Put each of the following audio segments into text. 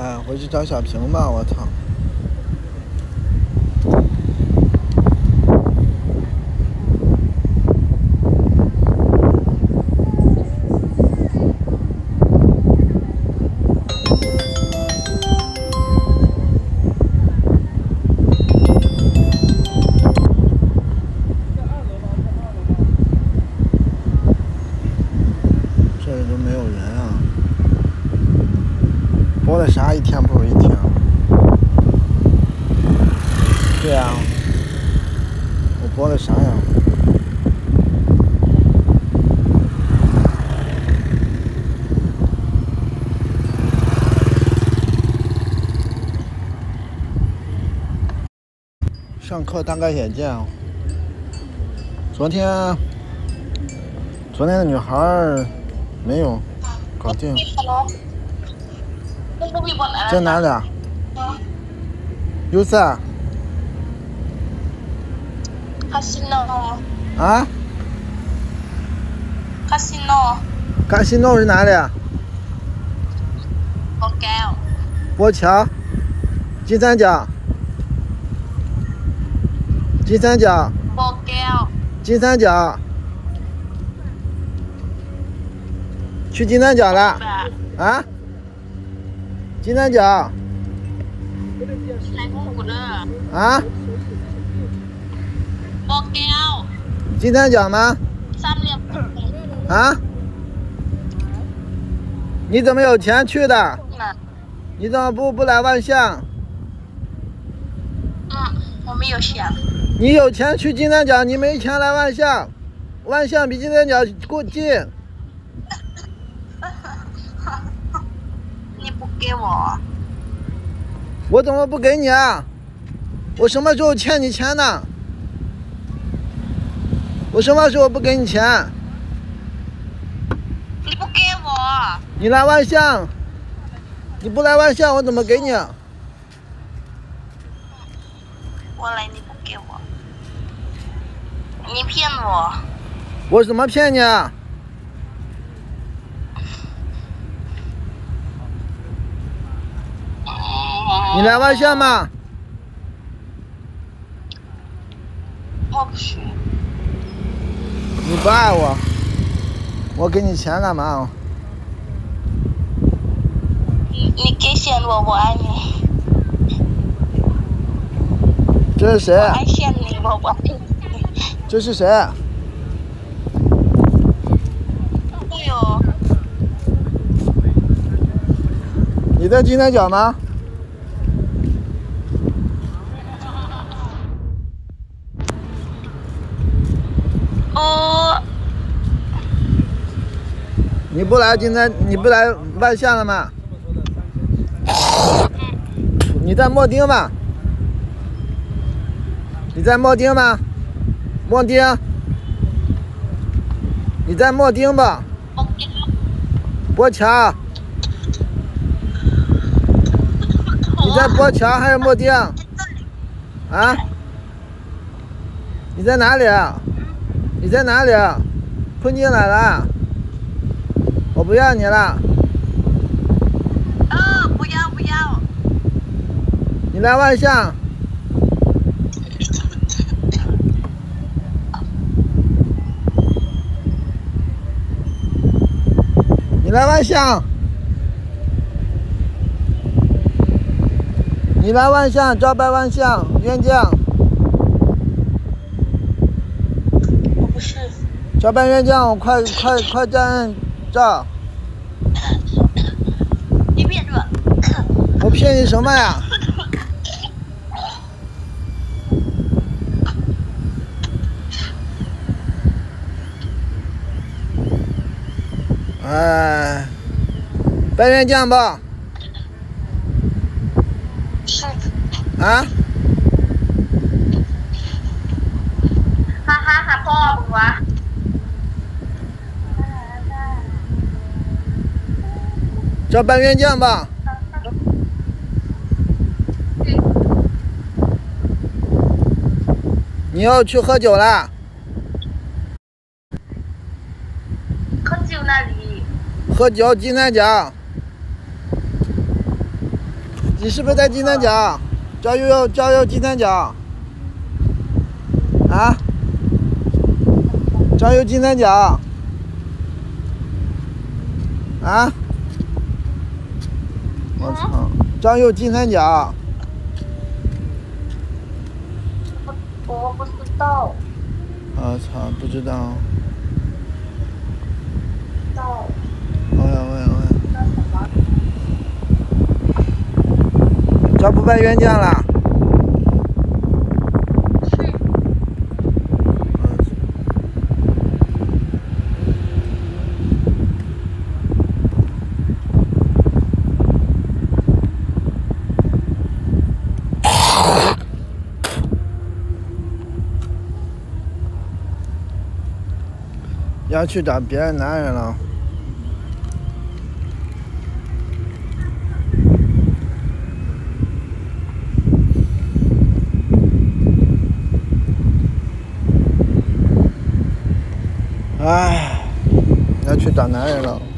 哎，回去找小平吧，我操！这里都没有人啊！播的啥？一天不如一天。对啊，我播的啥呀？上课大概也见。昨天的女孩没有搞定。在哪里啊？有啥 ？Casino。 啊 ？Casino 是哪里啊？簸桥。金三角。金三角。金三角。去金三角了？啊？金三角。啊？金三角吗？啊？你怎么有钱去的？你怎么不来万象？ 我没有钱。 你有钱去金三角，你没钱来万象。万象比金三角近。 你不给我？ 我怎么不给你啊？我什么时候欠你钱呢？我什么时候不给你钱？ 你不给我？ 你来万象，你不来万象，我怎么给你？ 我来，你不给我，你骗我。 我怎么骗你啊？你来万象吗？ 我不去。 你不爱我，我给你钱干嘛？ 你给钱我爱你。 这是谁？ 我爱钱你，我不爱你。 这是谁？ 对哦。 你在金三角吗？你不来万象了吗？你在莫丁吗？你在莫丁吗？莫丁？你在莫丁吧？簸桥。你在簸桥还是莫丁？啊？你在哪里？你在哪里？困进来了。我不要你了。 不要。 你来万象。你来万象。你来万象，招拜万象，冤将。 我不是。 招拜冤将，我快站照。 你骗我！ 我骗你什么呀？哎，拜冤将吧。 是。 啊？ หาพ่อมึงวะ招拜冤将吧。你要去喝酒啦？ 喝酒那里？ 喝酒金三角。 你是不是在金三角？叫悠金三角。啊？叫悠金三角。啊？我操！叫悠金三角。 我不知道。 我操，不知道。 到。 喂。这不拜冤家了？ 是。 要去找别的男人了。唉，要去找男人了。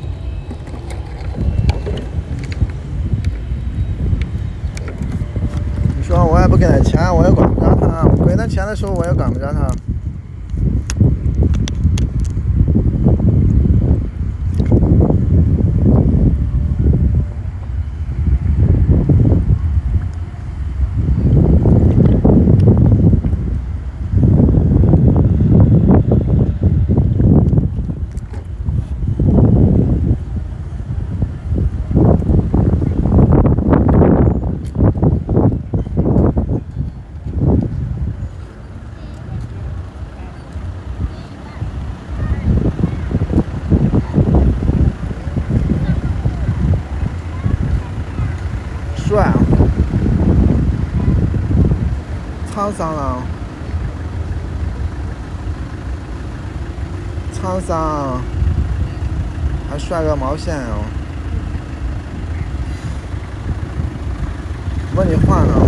你说我也不给他钱，我也管不着他；我给他钱的时候，我也管不着他。帅啊！沧桑了，沧桑，还帅个毛线哦！问你话呢？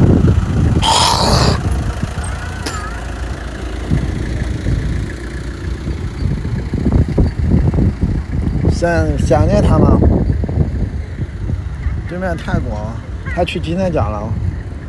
想念他吗？对面泰国，他去金三角了。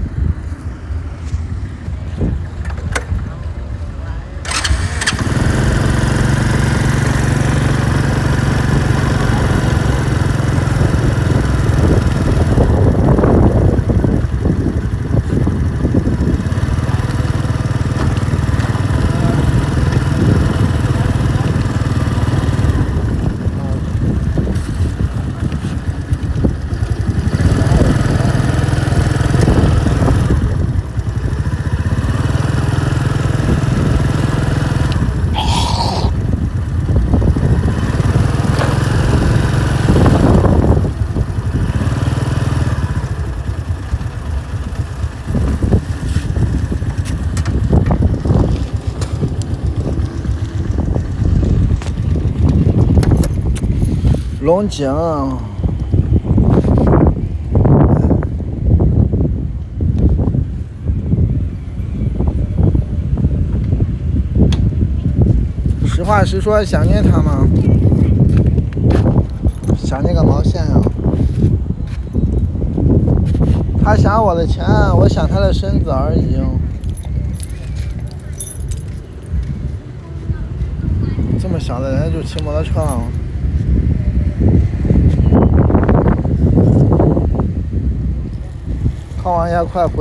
龙井，实话实说，想念他吗？想念个毛线呀！他想我的钱，我想他的身子而已。这么小的人就骑摩托车了。考完也快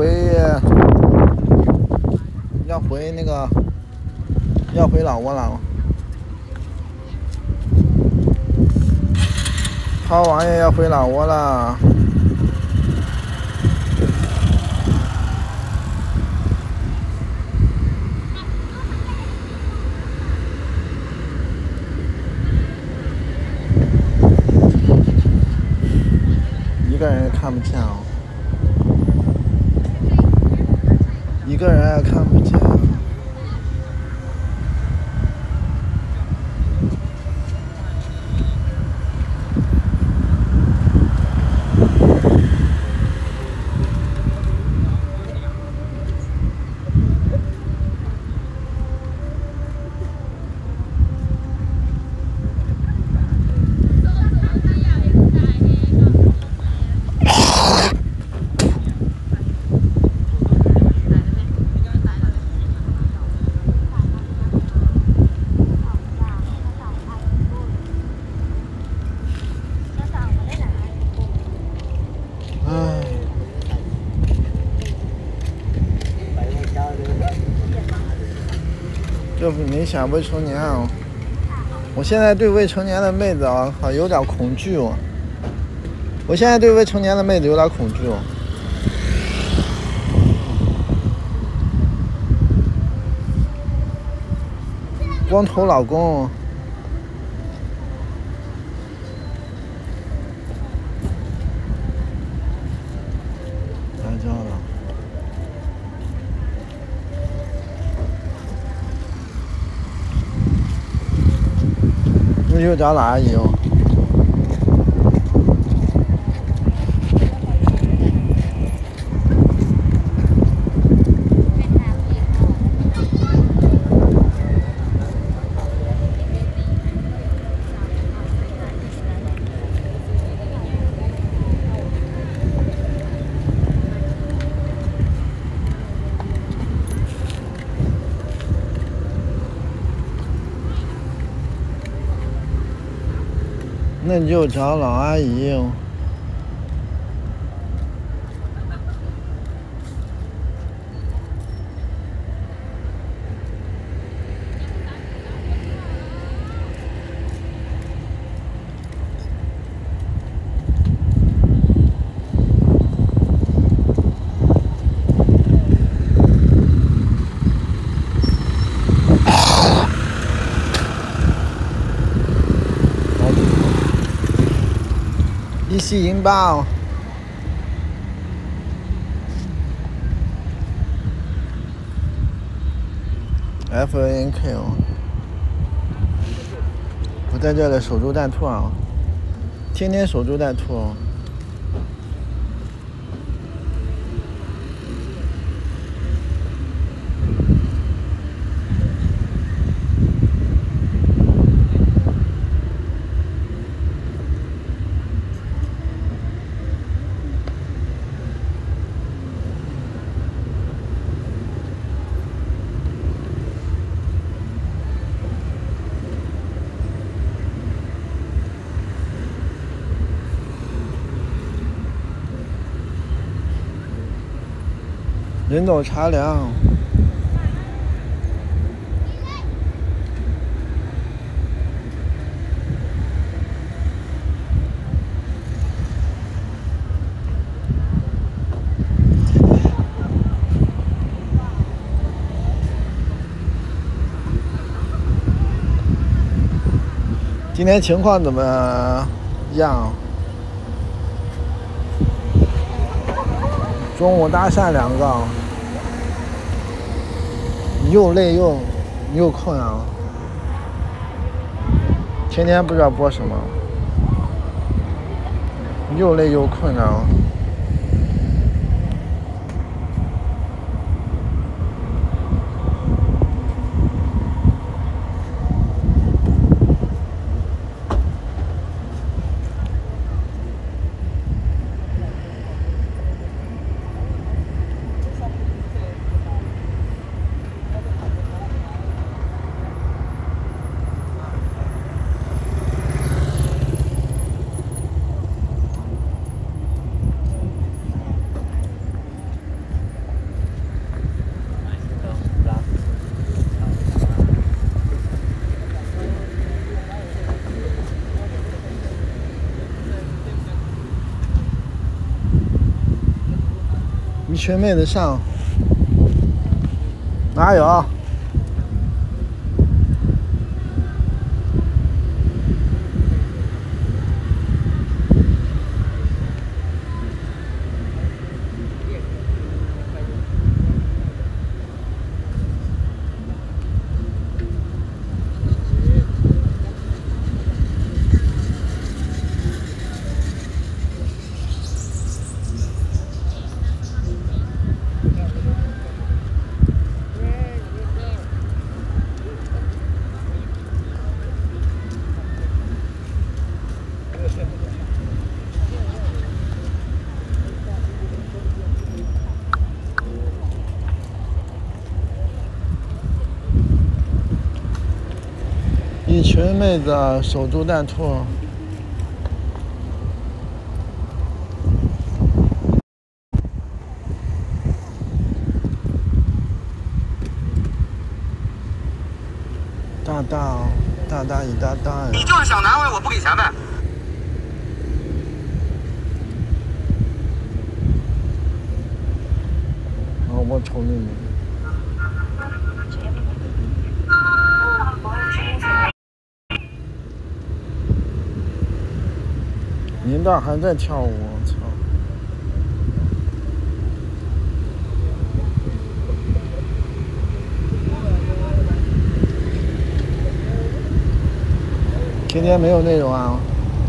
要回老挝了。考完也要回老挝了。一个人也看不见哦。一个人也看不见。 这明显未成年啊！我现在对未成年的妹子啊，有点恐惧哦。我现在对未成年的妹子有点恐惧哦。光头老公。来着了。那就找老阿姨哦。那你就找老阿姨哦。一起引爆。FANK 哦，我在这里守株待兔啊，天天守株待兔哦。人走茶凉。今天情况怎么样？中午搭讪2个，又累又困啊！天天不知道播什么，又累又困啊！一群妹子上，哪有？一群妹子守株待兔。 大哦，大大一大大呀！ 你就是想难为我不给钱呗？ 哦，我瞅你们。领导还在跳舞，我操！今天没有内容啊。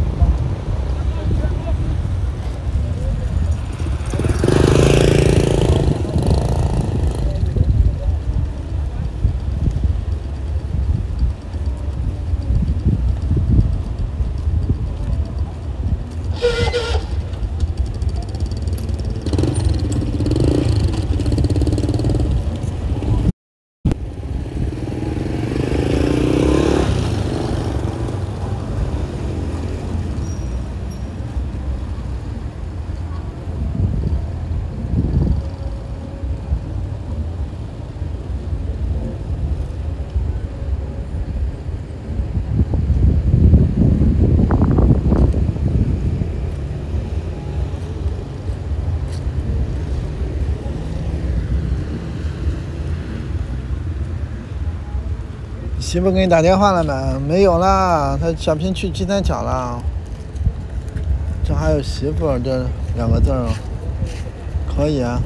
媳妇给你打电话了没？没有啦，他小平去金三角了。这还有媳妇这2个字儿，可以啊。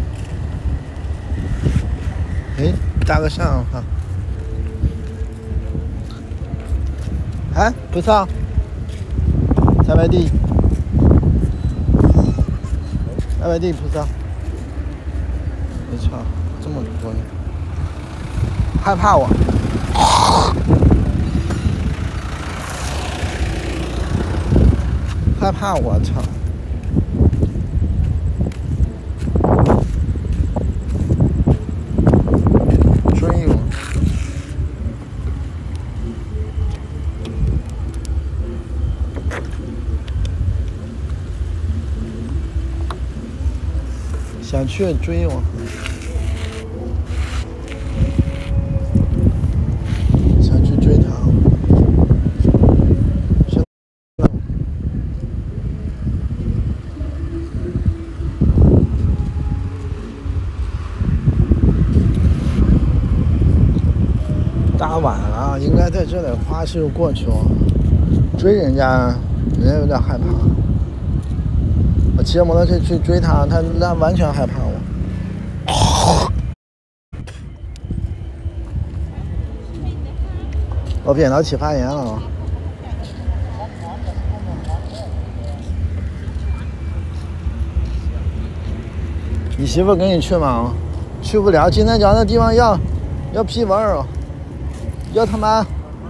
哎，搭个讪哈。哎，菩萨，3块地，2块地菩萨。我操，这么多呢！害怕我。害怕我操！追我！想去追我。想去追他。大晚了，应该在这里花市过去哦。追人家，人家有点害怕。我骑着摩托车去追他，他完全害怕我。我扁桃体发炎了。你媳妇跟你去吗？去不了，金三角那地方要批文儿，要他妈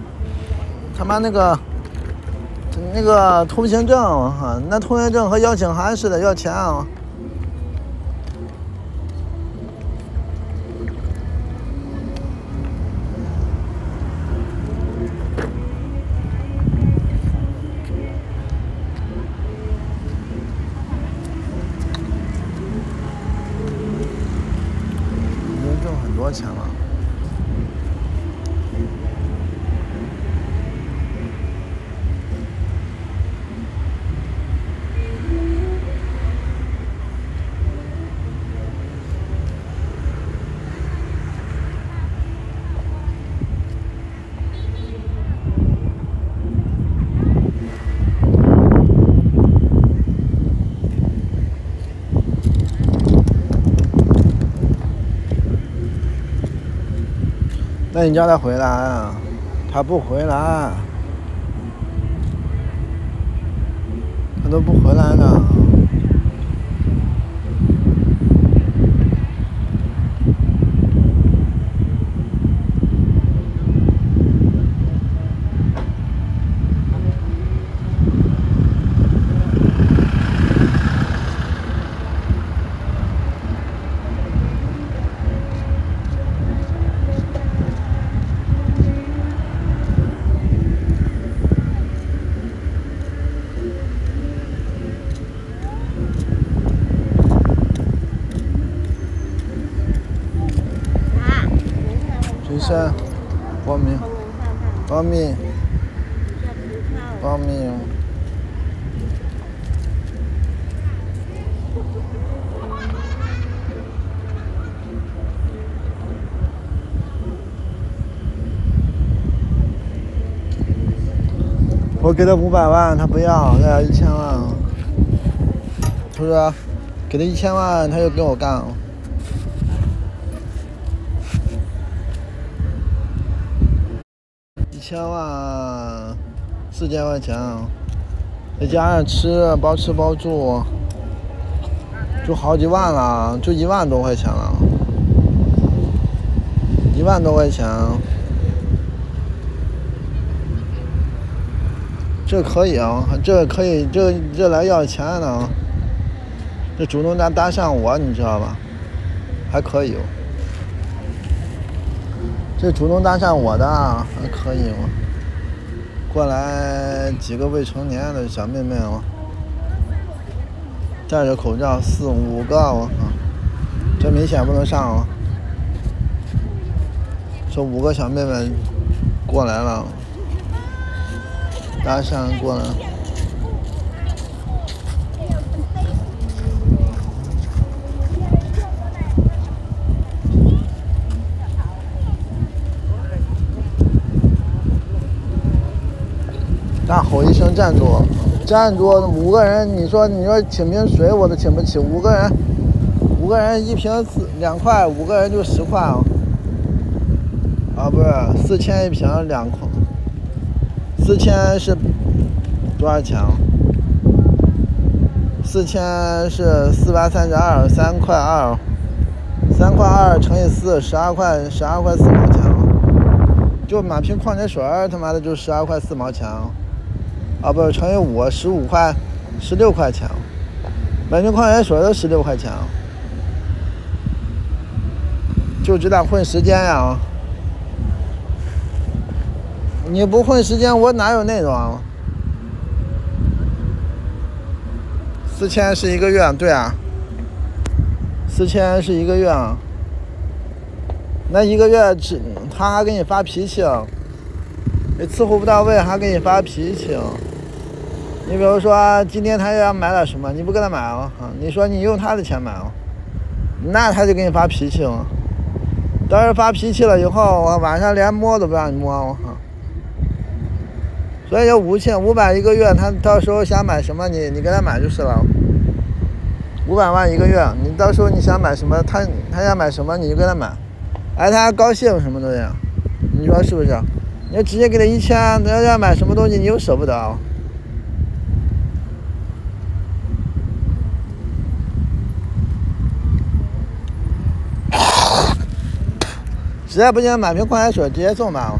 那个通行证啊，那通行证和邀请函似的要钱啊。已经挣很多钱了。那你叫他回来啊，他不回来，他都不回来呢。谁？光明。哦， 方便，方便。我给他500万，他不要，他要1000万。他说给他1000万，他就跟我干。1000万，4000块钱，再加上吃，包吃包住，就好几万了，就1万多块钱了，1万多块钱。这可以啊，这可以，这来要钱呢，这主动搭讪我，你知道吧？还可以哦，这主动搭讪我的还可以哦。过来几个未成年的小妹妹哦，戴着口罩4、5个哦，这明显不能上哦。这5个小妹妹过来了。搭讪过来，大吼一声站住！站住！5个人，你说请瓶水我都请不起，5个人1瓶2块，5个人就10块啊！啊，不是4000一瓶2块。4000是多少钱？4000是432，3.2块，3.2块乘以4，12块4毛钱。就买瓶矿泉水他妈的就12块4毛钱。啊，不是乘以5，15块，16块钱。买瓶矿泉水都16块钱。就知道混时间呀！你不混时间，我哪有那种？4000是1个月，对啊，4000是1个月。那1个月他还给你发脾气，你伺候不到位还给你发脾气。你比如说今天他要买点什么，你不给他买啊？你说你用他的钱买啊，那他就给你发脾气了。当时发脾气了以后，我晚上连摸都不让你摸。所以就500一个月，他到时候想买什么，你给他买就是了。500万一个月，你到时候你想买什么，他想买什么你就给他买，哎，他还高兴什么东西，你说是不是？你直接给他1000，他要买什么东西你又舍不得。实在不行买瓶矿泉水直接送吧。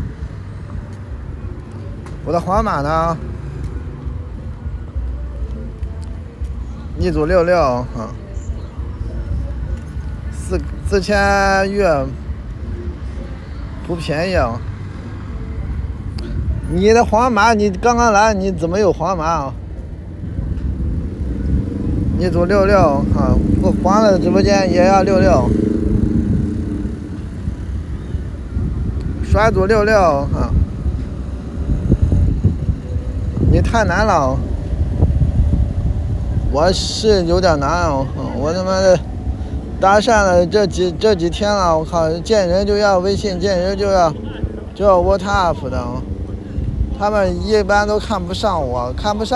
我的皇马呢，1组66，4、4000月不便宜啊！你的皇马，你刚刚来，你怎么有皇马啊？1组66，我黄了的直播间也要66，甩组66，你太难了，我是有点难我他妈的搭讪了这几天了，我靠，见人就要微信，见人就要WhatsApp 的，他们一般都看不上我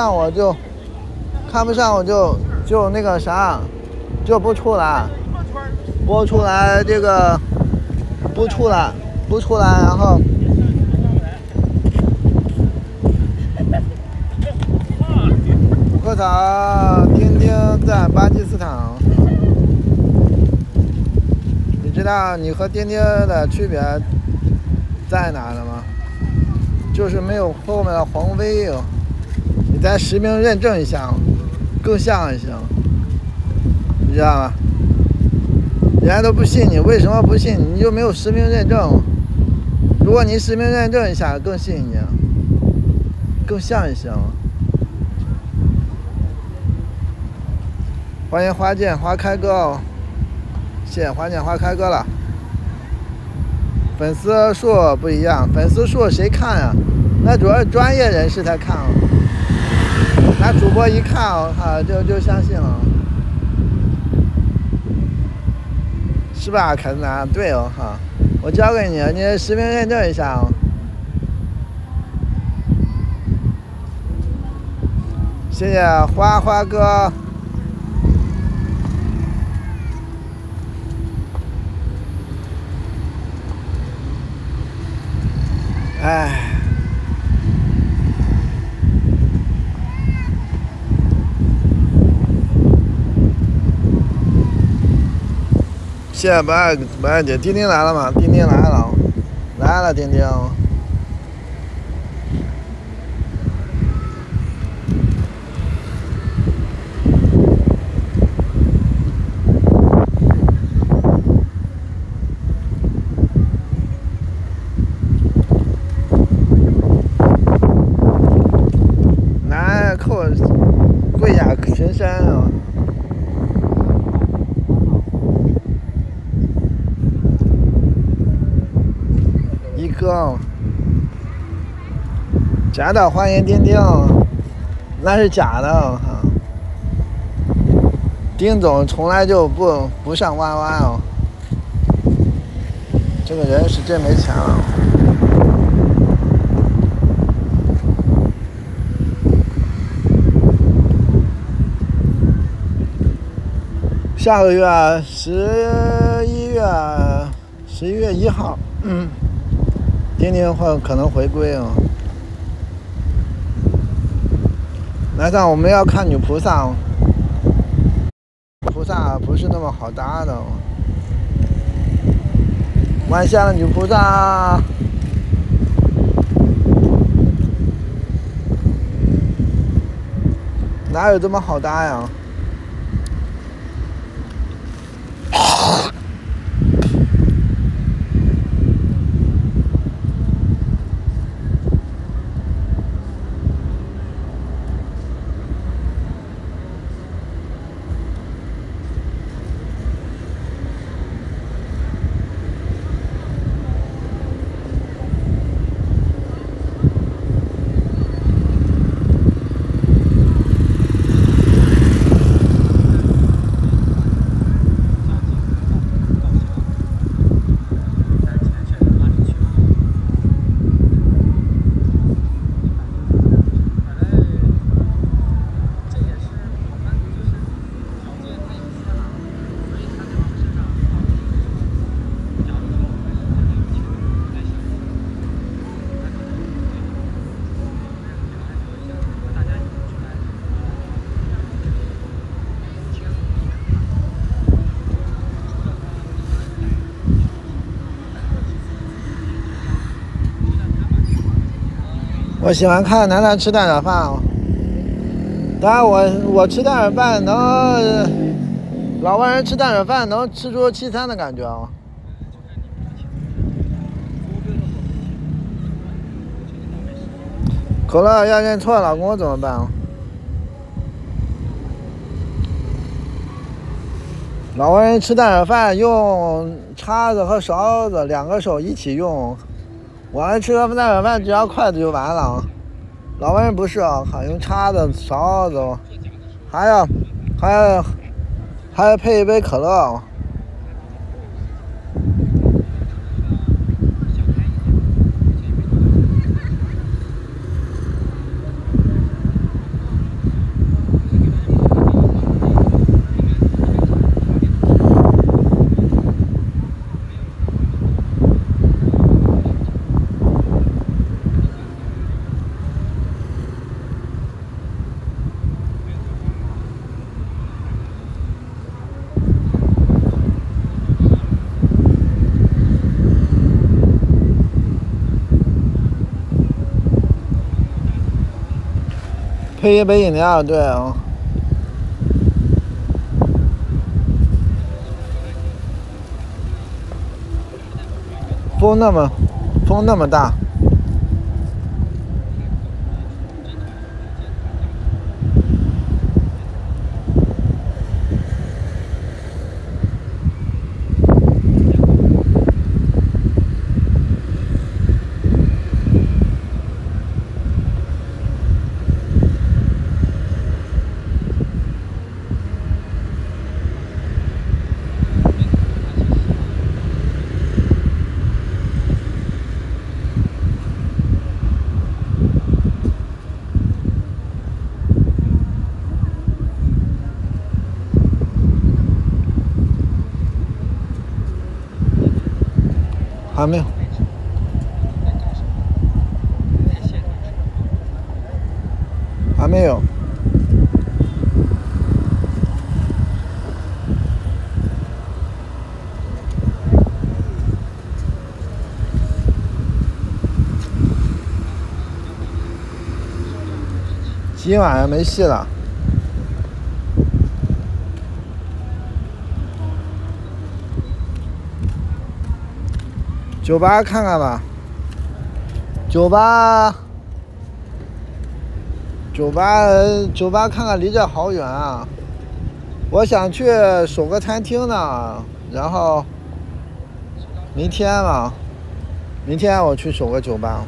就那个啥，就不出来这个不出来，然后。我操！钉钉在巴基斯坦，你知道你和钉钉的区别在哪了吗？就是没有后面的黄威，你再实名认证一下，更像一些，你知道吗？人家都不信你，为什么不信？你就没有实名认证。如果你实名认证一下，更信一些，更像一些。欢迎花见花开哥哦，谢谢花见花开哥了。粉丝数不一样，粉丝数谁看呀？ 那主要是专业人士才看哦，那主播一看哦，哈就相信了，是吧，凯子男？对哦，哈，我教给你，你实名认证一下哦。谢谢花花哥。哎，谢谢不二姐，丁丁来了吗？丁丁来了，来了，丁丁。贵雅群山啊！一哥，假的欢迎丁丁，那是假的哈。丁总从来就不上弯弯哦，这个人是真没钱了。下个月11月1号，丁丁可能回归啊。来上我们要看女菩萨，菩萨不是那么好搭的。晚下的女菩萨，哪有这么好搭呀？我喜欢看楠楠吃蛋炒饭哦。当然我吃蛋炒饭老外人吃蛋炒饭能吃出西餐的感觉哦。可乐要认错老公怎么办？老外人吃蛋炒饭用叉子和勺子2个手一起用。我们吃个蛋炒饭只要筷子就完了，老外人不是啊，还用叉子、勺子，还要配一杯可乐。配一杯饮料，对哦。风那么大。 还没有。还没有。今晚上没戏了。酒吧看看吧。酒吧看看，离这好远啊！我想去守个餐厅呢，然后明天嘛，明天我去守个酒吧。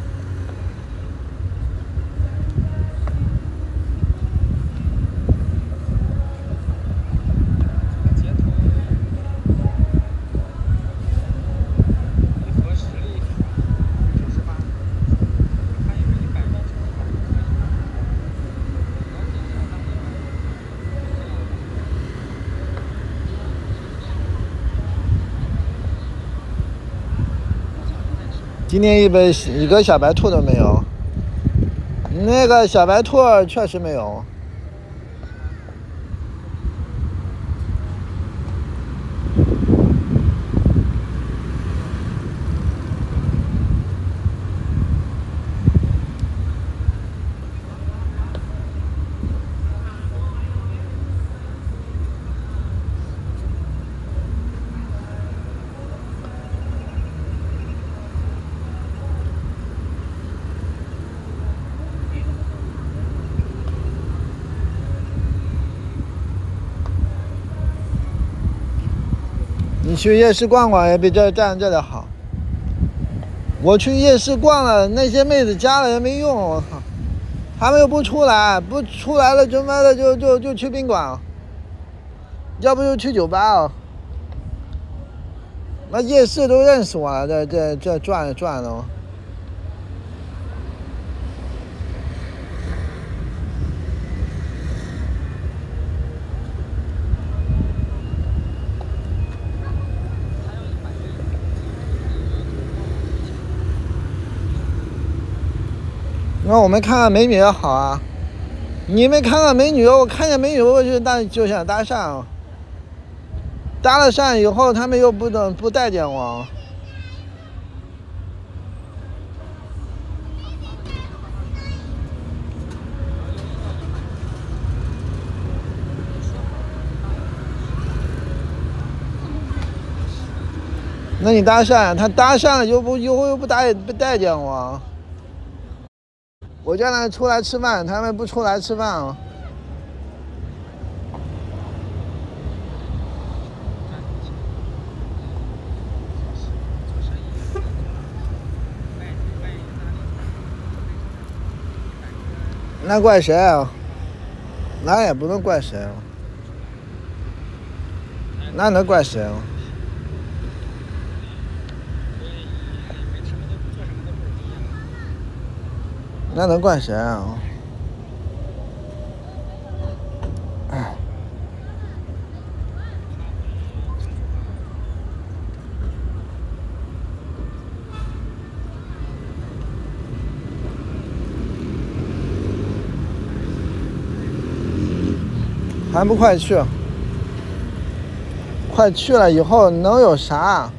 今天一个小白兔都没有，那个小白兔确实没有。你去夜市逛逛也比这站这里好。我去夜市逛了，那些妹子加了也没用，我靠，他们又不出来，不出来了就妈的就去宾馆，要不就去酒吧哦。那夜市都认识我了，这转的。那我们看看美女也好啊。你们看看美女，我看见美女我就想搭讪，搭了讪以后他们又不待见我。那你搭讪，他搭讪了又不待见我。我叫他出来吃饭，他们不出来吃饭啊。那怪谁啊？那也不能怪谁啊。那能怪谁啊？那能怪谁啊？还不快去？快去了以后能有啥？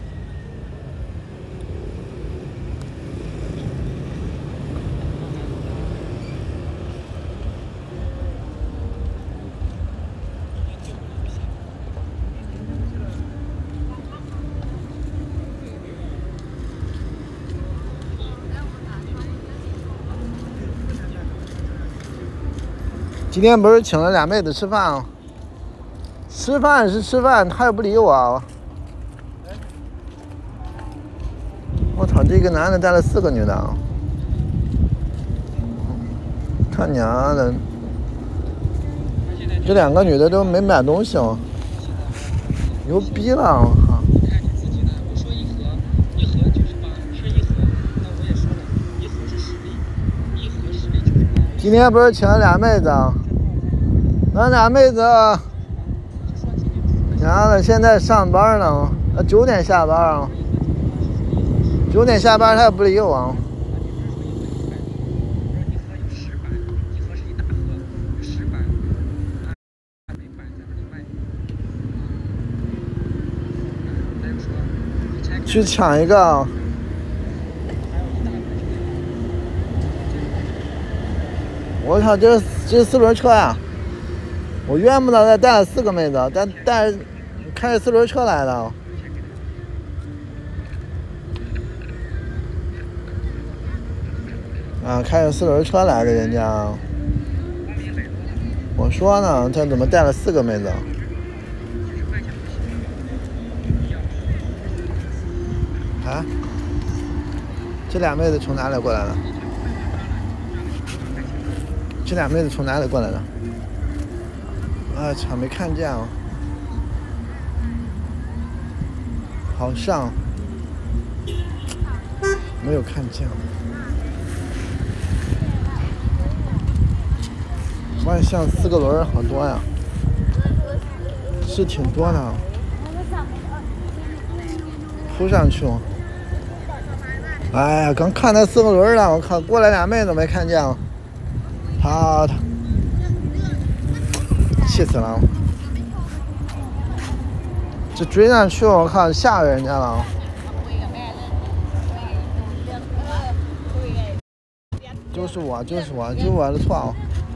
今天不是请了俩妹子吃饭吗？吃饭是吃饭，他又不理我。我操，这个男的带了4个女的，他娘的！这2个女的都没买东西哦，牛逼了！我靠！今天不是请了俩妹子，那俩妹子，娘的，现在上班呢，9点下班啊。 9点下班他也不理我。去抢一个。我操，这4轮车呀！我冤不得带了4个妹子，带开着4轮车来的。啊，开着4轮车来的人家。我说呢，他怎么带了4个妹子？啊？这俩妹子从哪里过来的？这俩妹子从哪里过来的？啊操，没看见哦。好像没有看见。万象4个轮好多呀，是挺多的。扑上去。哎呀，刚看那4个轮了，我靠，过来俩妹子没看见了。他气死了！这追上去，我靠，吓人家了。就是我的错。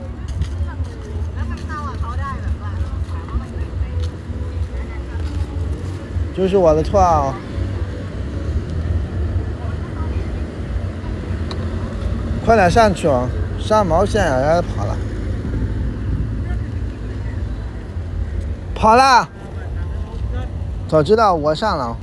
就是我的错啊！快点上去哦，上毛线啊，让他跑了，跑了！早知道我上了。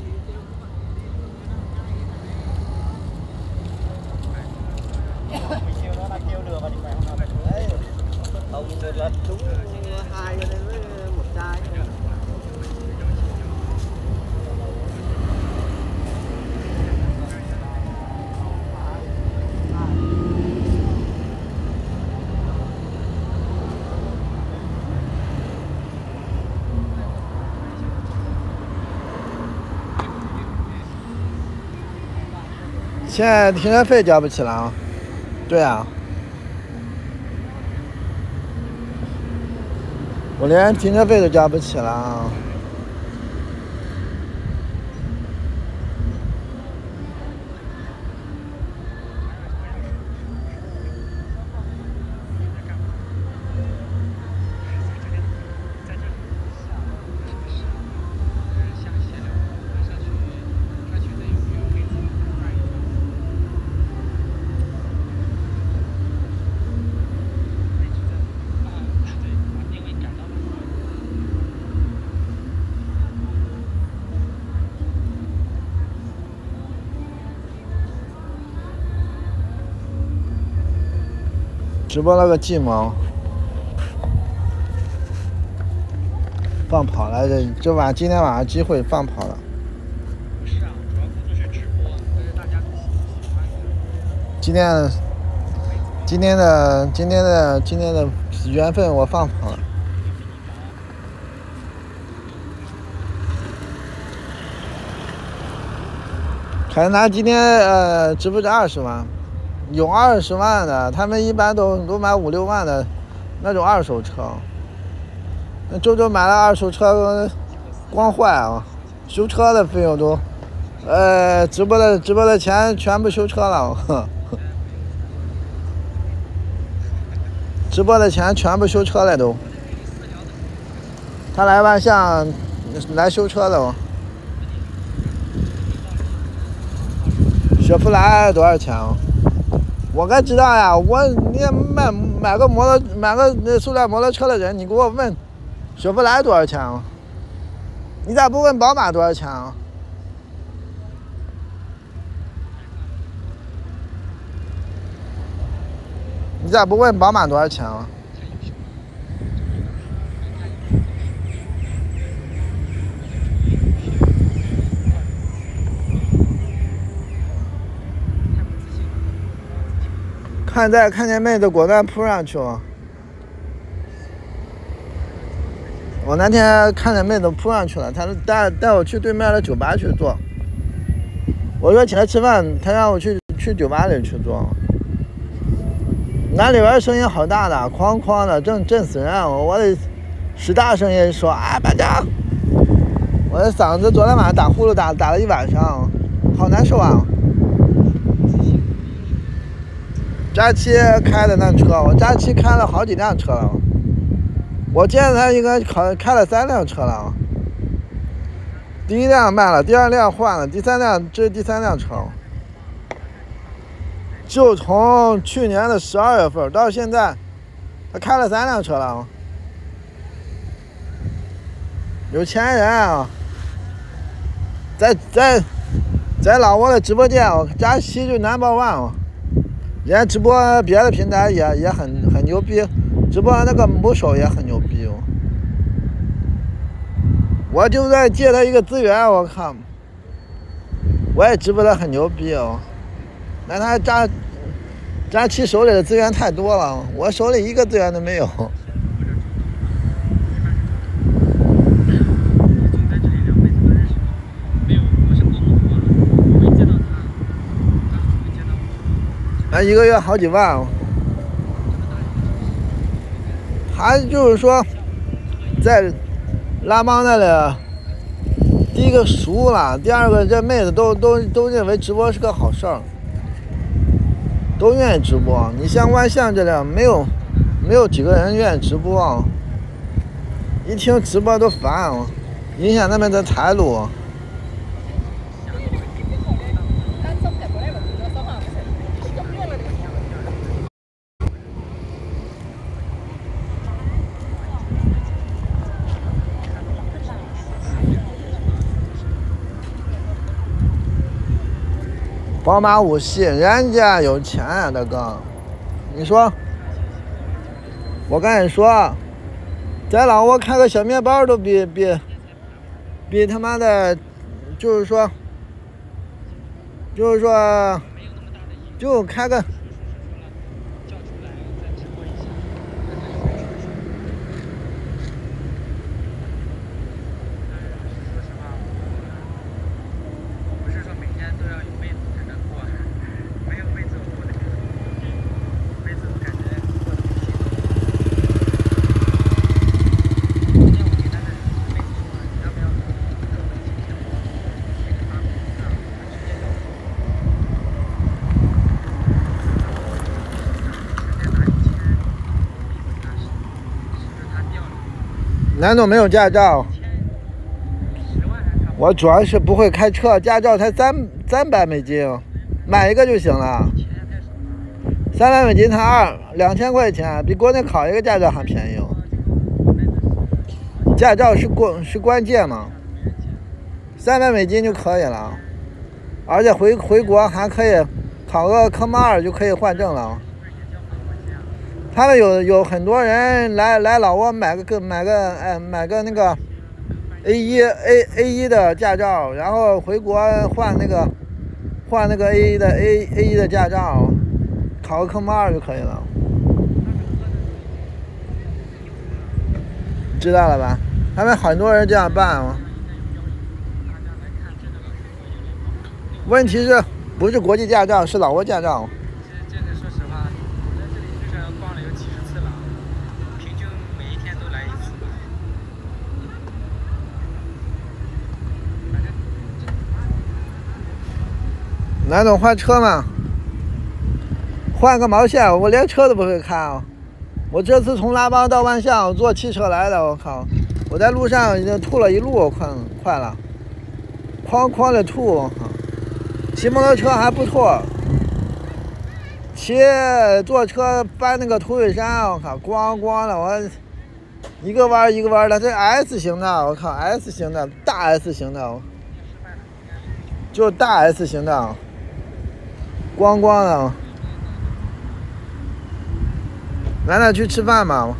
现在停车费交不起了啊？对啊，我连停车费都交不起了啊。直播了个寂寞，放跑了，今天晚上机会放跑了。 不是啊，主要工作是直播，但是大家都喜欢。 今天的缘分我放跑了。凯拿今天直播这20万。有20万的，他们一般都买5、6万的那种二手车。那周周买了二手车，光坏啊！修车的费用都，直播的钱全部修车了，直播的钱全部修车了都。他来万象来修车的哦。雪佛兰多少钱哦？我该知道呀，你买个那塑料摩托车的人，你给我问雪佛兰多少钱啊？你咋不问宝马多少钱啊？你咋不问宝马多少钱啊？看见妹子果断扑上去了。我那天看见妹子扑上去了，她带我去对面的酒吧去坐。 我说起来吃饭，他让我去酒吧里去坐。那里边声音好大的，哐哐的，震死人！我得使大声音说：“哎，班长！”我的嗓子昨天晚上打呼噜打了一晚上，好难受啊！佳期开的那车，我佳期开了好几辆车了，我见他应该开了3辆车了。第1辆卖了，第2辆换了，第3辆这是第3辆车。就从去年的12月份到现在，他开了3辆车了。有钱人啊，在老挝的直播间，佳期就 No.1。人家直播别的平台也很牛逼，直播那个母手也很牛逼。我就在借他一个资源，我靠，我也直播的很牛逼哦。那他佳期手里的资源太多了，我手里一个资源都没有。1个月好几万哦。还就是说，在拉邦那里，第一个熟了，第2个这妹子都认为直播是个好事儿，都愿意直播。你像万象这里没有几个人愿意直播，一听直播都烦，影响他们的财路。宝马5系，人家有钱啊，大哥。你说，我跟你说，在老挝开个小面包都比他妈的，就是说，就开个。南总没有驾照，我主要是不会开车，驾照才300美金，买一个就行了。300美金才2000块钱，比国内考一个驾照还便宜。驾照是关键嘛，300美金就可以了，而且回国还可以考个科目2就可以换证了。他们有很多人来老挝买个那个 A1 的驾照，然后回国换那个 A1 的驾照，考个科目2就可以了。知道了吧？他们很多人这样办。问题是不是国际驾照，是老挝驾照？南总换车嘛，换个毛线！我连车都不会开啊！我这次从拉邦到万象坐汽车来的，我靠！我在路上已经吐了一路，快了，哐的吐！我靠！骑摩托车还不错，坐车搬那个土水山，我靠，咣的，我一个弯一个弯的，这 S 型的，我靠 ，S 型的，大 S 型的，就是大 S 型的。咣的，咱俩去吃饭吧。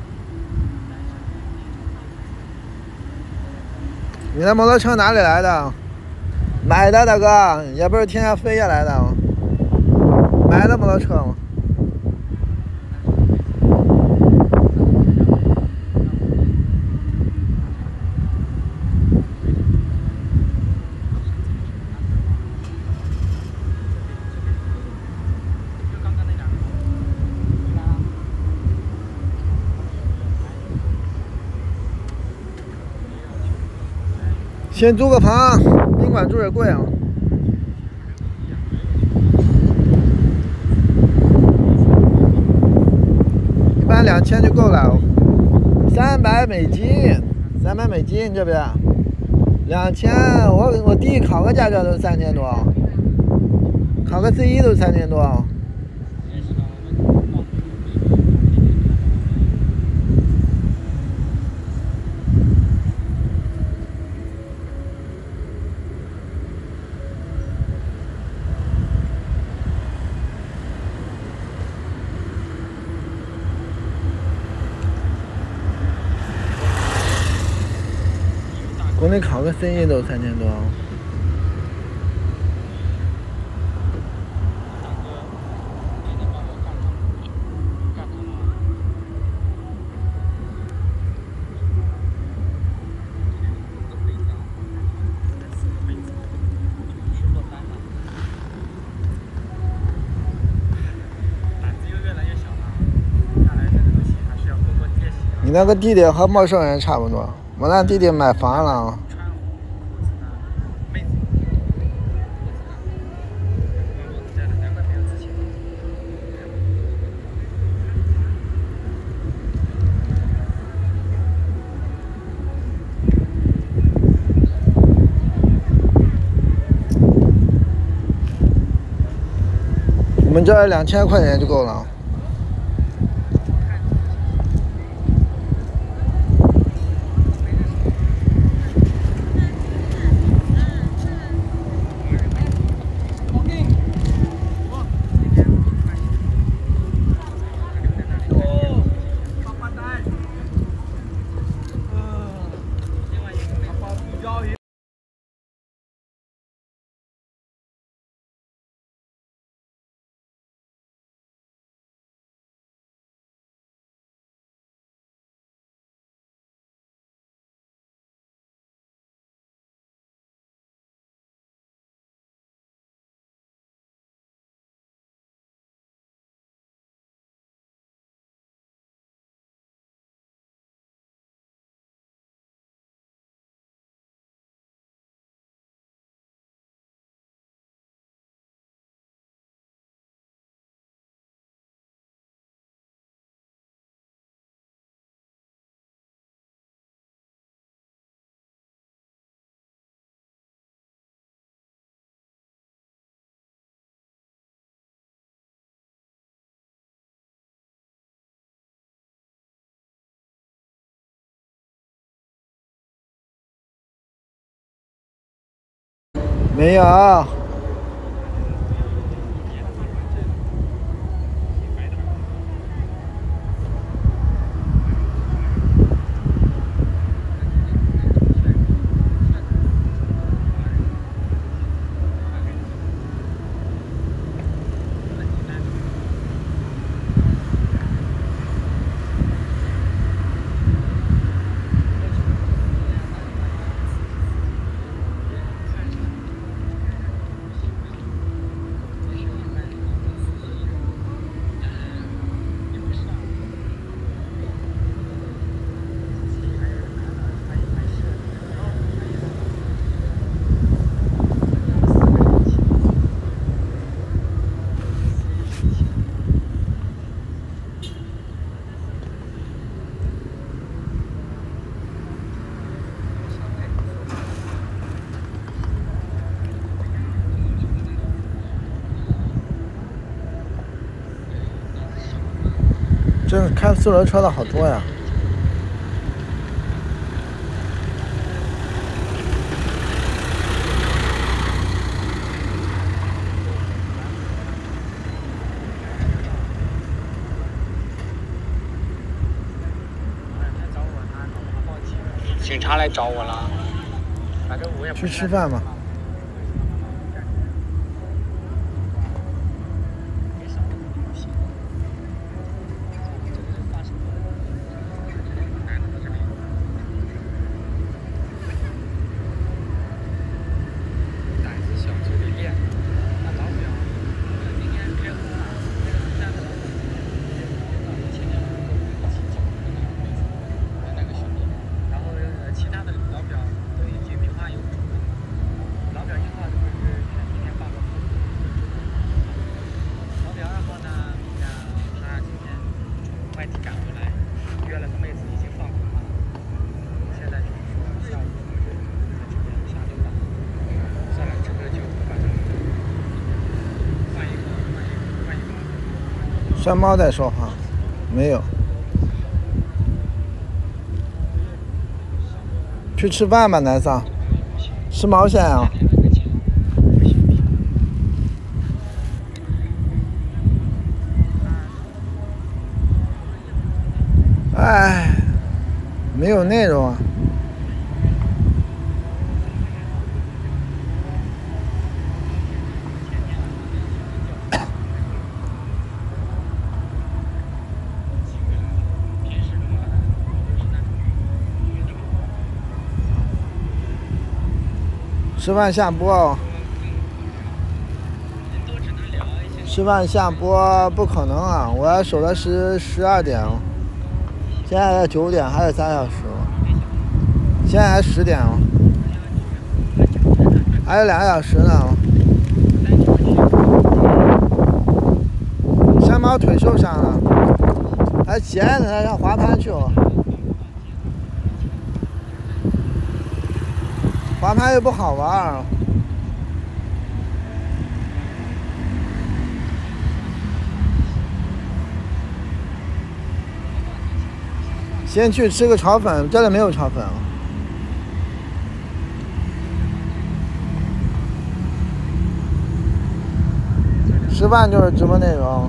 你的摩托车哪里来的？买的，大哥，也不是天上飞下来的，买的摩托车吗？ 先租个房，宾馆住也贵啊。一般2000就够了，300美金，300美金这边，2000，我弟考个驾照都3000多，考个 C1都3000多。国内考个 C1都3000多。你那个弟弟和陌生人差不多，我那弟弟买房了。我们这儿2000块钱就够了。没有。这开4轮车的好多呀。 警察来找我了，反正我也不去吃饭吧。 其他的老表都已经名花有主。 山猫在说话，没有。去吃饭吧，南桑。吃毛线啊？哎，没有内容啊。吃饭下播哦。吃饭下播不可能啊！我要守的是12点哦。现在才9点，还有3小时哦。现在才10点哦，还有2小时呢。山猫腿受伤了，还闲着，他上滑盘去哦。滑盘又不好玩。先去吃个炒粉，这里没有炒粉啊。吃饭就是直播内容。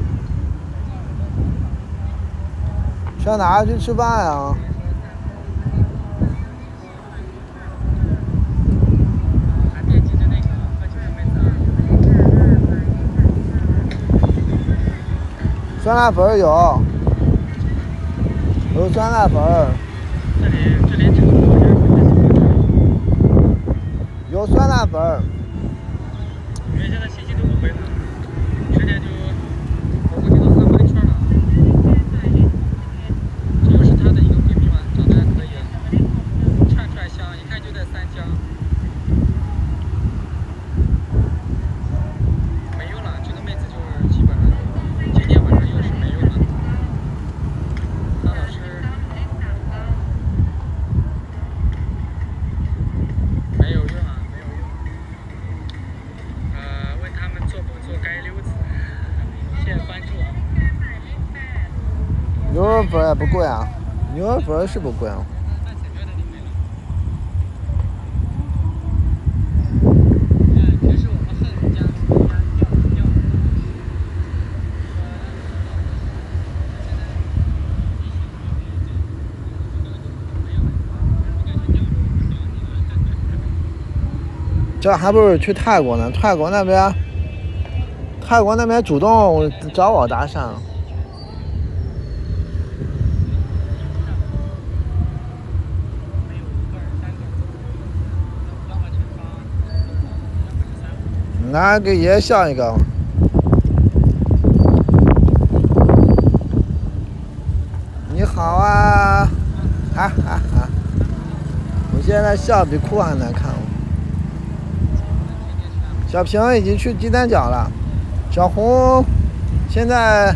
上哪去吃饭啊？酸辣粉有酸辣粉。 这里有酸辣粉。 因为现在信息都不回了，直接就我估计都翻朋友圈了。这就是她的一个闺蜜嘛，长得还可以，串串香，一看就在三江。没有了，这个妹子就是基本上今天晚上又是没有了。她老师没有用啊，没有用。问他们做不做街溜子，谢谢关注啊。 牛肉粉也不贵啊，牛肉粉是不贵啊。 平时我们恨家掉。 这还不如去泰国呢，泰国那边主动找我搭讪。来给爷笑一个。你好啊，哈哈哈！我现在笑比哭还难看。小平已经去鸡蛋角了，小红现在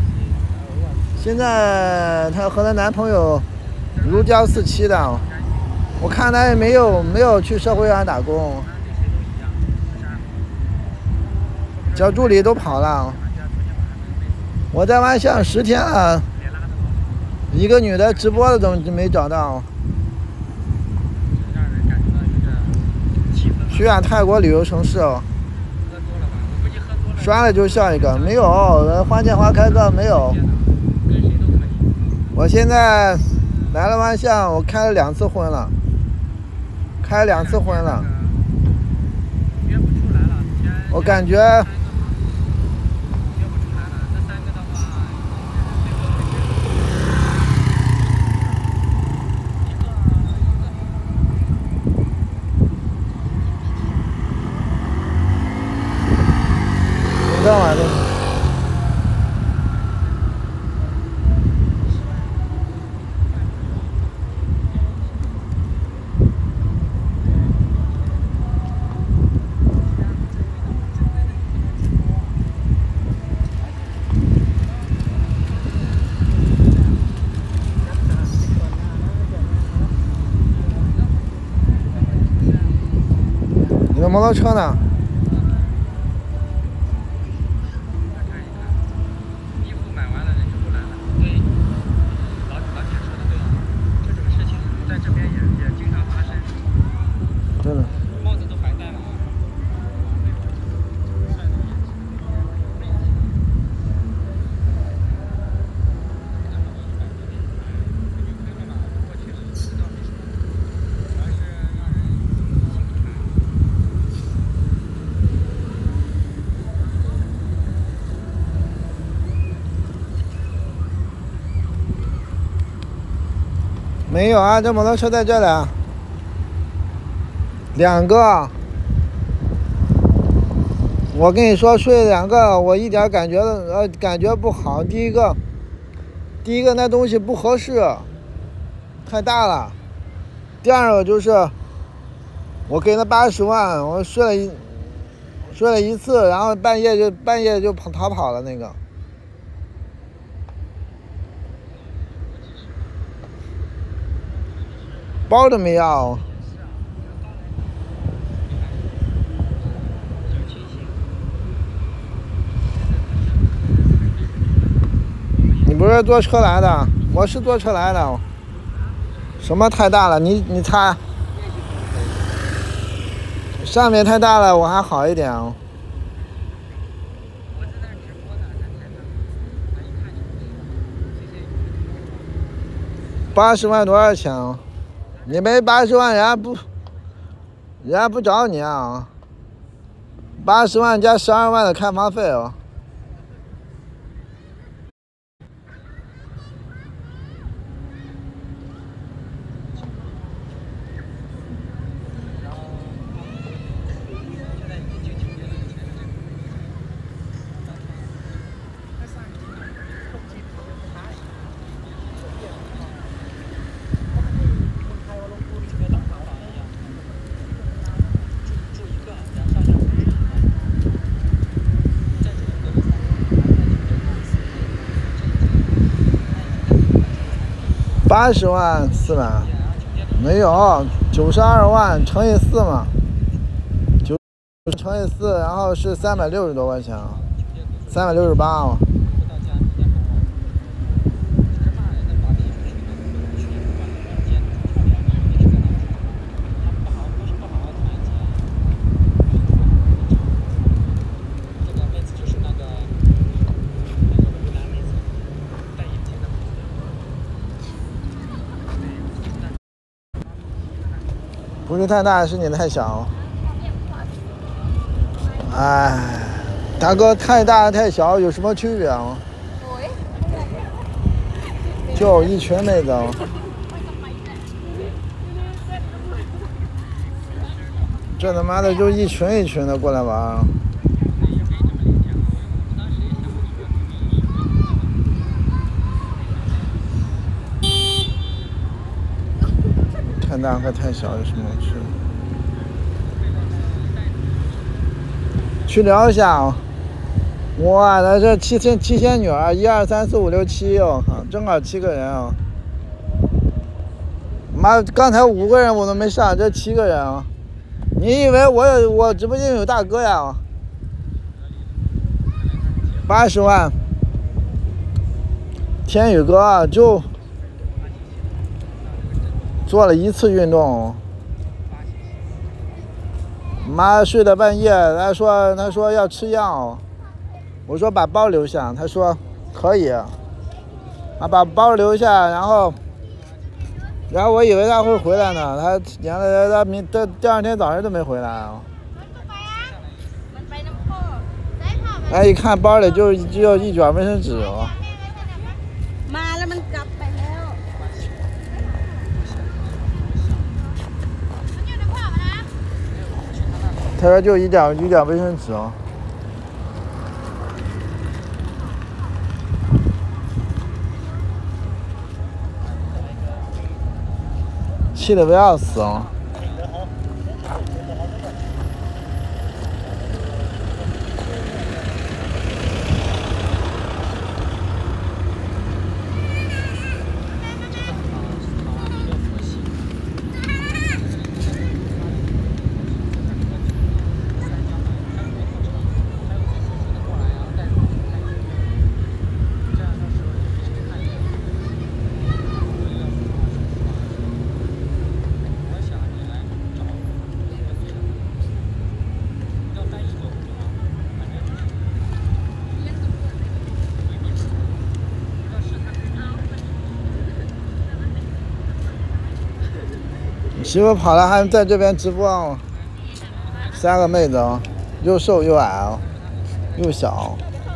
她和她男朋友如胶似漆的，我看她也没有去社会上打工。小助理都跑了，我在万象10天了，一个女的直播的都没找到。去趟泰国旅游城市哦，刷了就笑一个，没有花见花开个没有。我现在来了万象，我开了2次荤了，我感觉。这玩意儿，你的摩托车呢？ 衣服买完真的。 帽子都白戴了啊。 没有啊，这摩托车在这里啊，两个。我跟你说，睡两个，我一点感觉不好。第一个那东西不合适，太大了。第二个就是我给了80万，我睡了一次，然后半夜就逃跑了那个。包都没要。你不是坐车来的？我是坐车来的。什么太大了？你猜？上面太大了，我还好一点哦。80万多少钱啊？你没80万，人家不找你啊！80万加12万的开房费哦。80万400，没有92万乘以4嘛，90乘以4，然后是360多块钱，368嘛。不是太大，是你太小。哎，大哥，太大太小有什么区别啊？就一群妹子。这他妈的就一群一群的过来玩。太大和太小有什么区别？去聊一下啊！哇，那这七仙女啊，1、2、3、4、5、6、7，我靠，正好7个人啊！妈，刚才5个人我都没上，这7个人啊！你以为我直播间有大哥呀？80万，天宇哥就做了1次运动，妈睡到半夜，他说要吃药，我说把包留下，他说可以，把包留下，然后我以为他会回来呢，他第2天早上都没回来啊。哎，一看包里就一卷卫生纸哦。他说就一点卫生纸哦。气得不要死哦。 媳妇跑了还在这边直播哦。3个妹子哦，又瘦又矮哦，又小。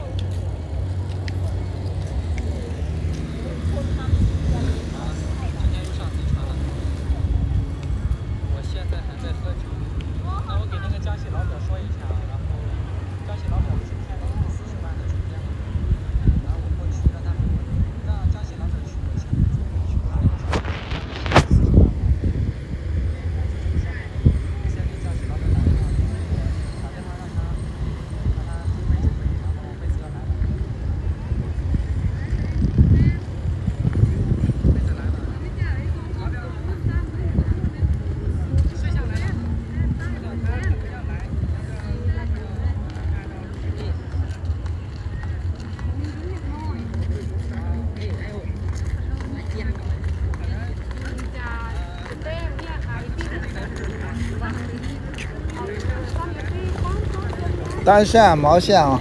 单线毛线啊。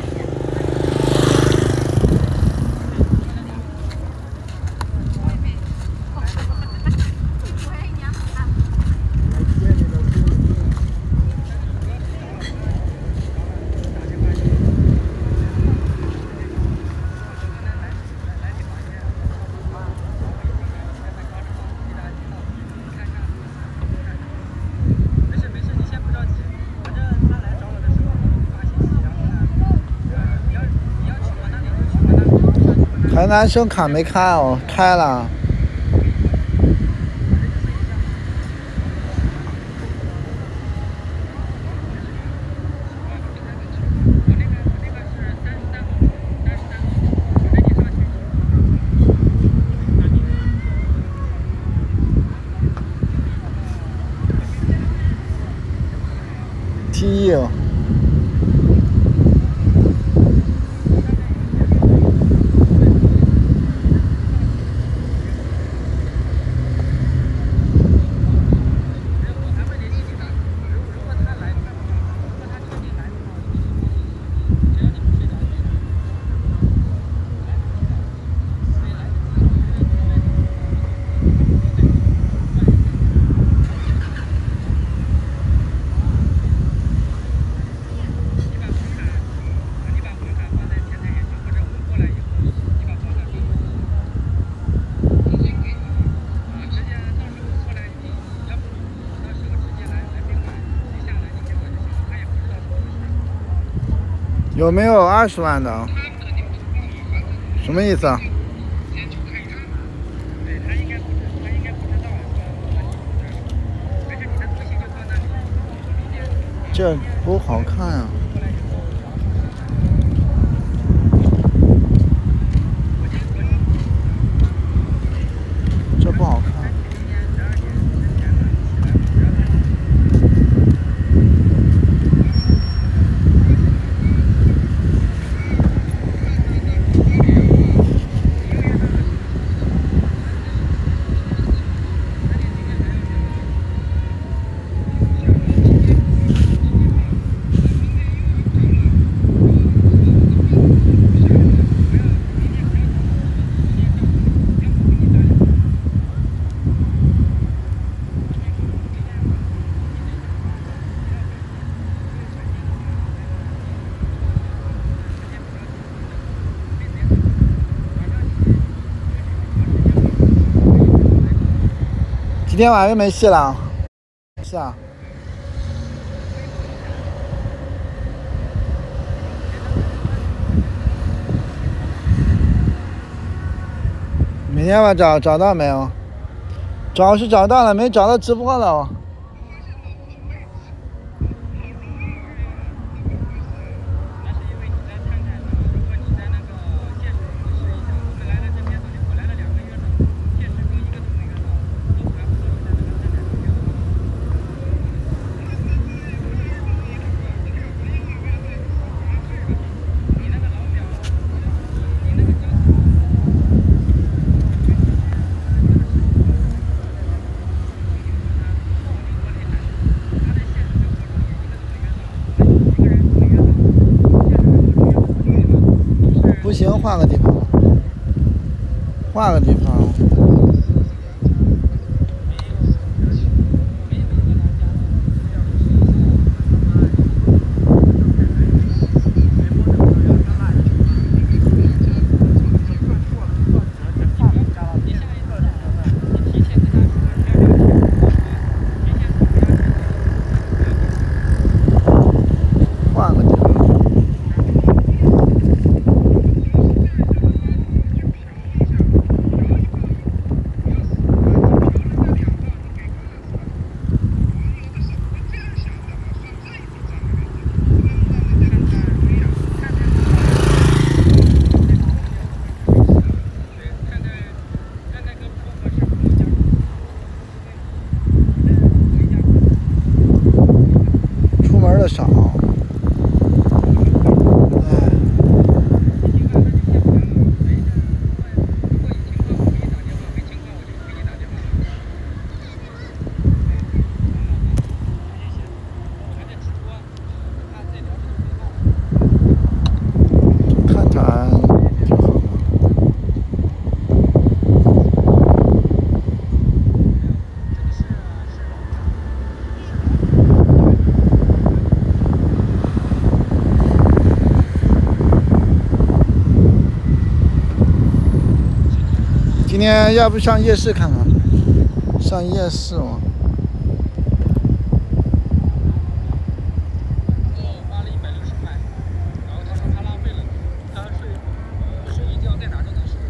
台南声卡没开哦，开了。T1。有没有20万的？什么意思啊？这不好看啊！这不好看。今天晚上没戏了。是啊。每天我找到没有？找是找到了，没找到直播了。不行，换个地方，换个地方。 的少。哎。看看挺好的。今天要不上夜市看看？上夜市吗？ 花了160块，然后他说他浪费了，他睡一觉在哪都能睡。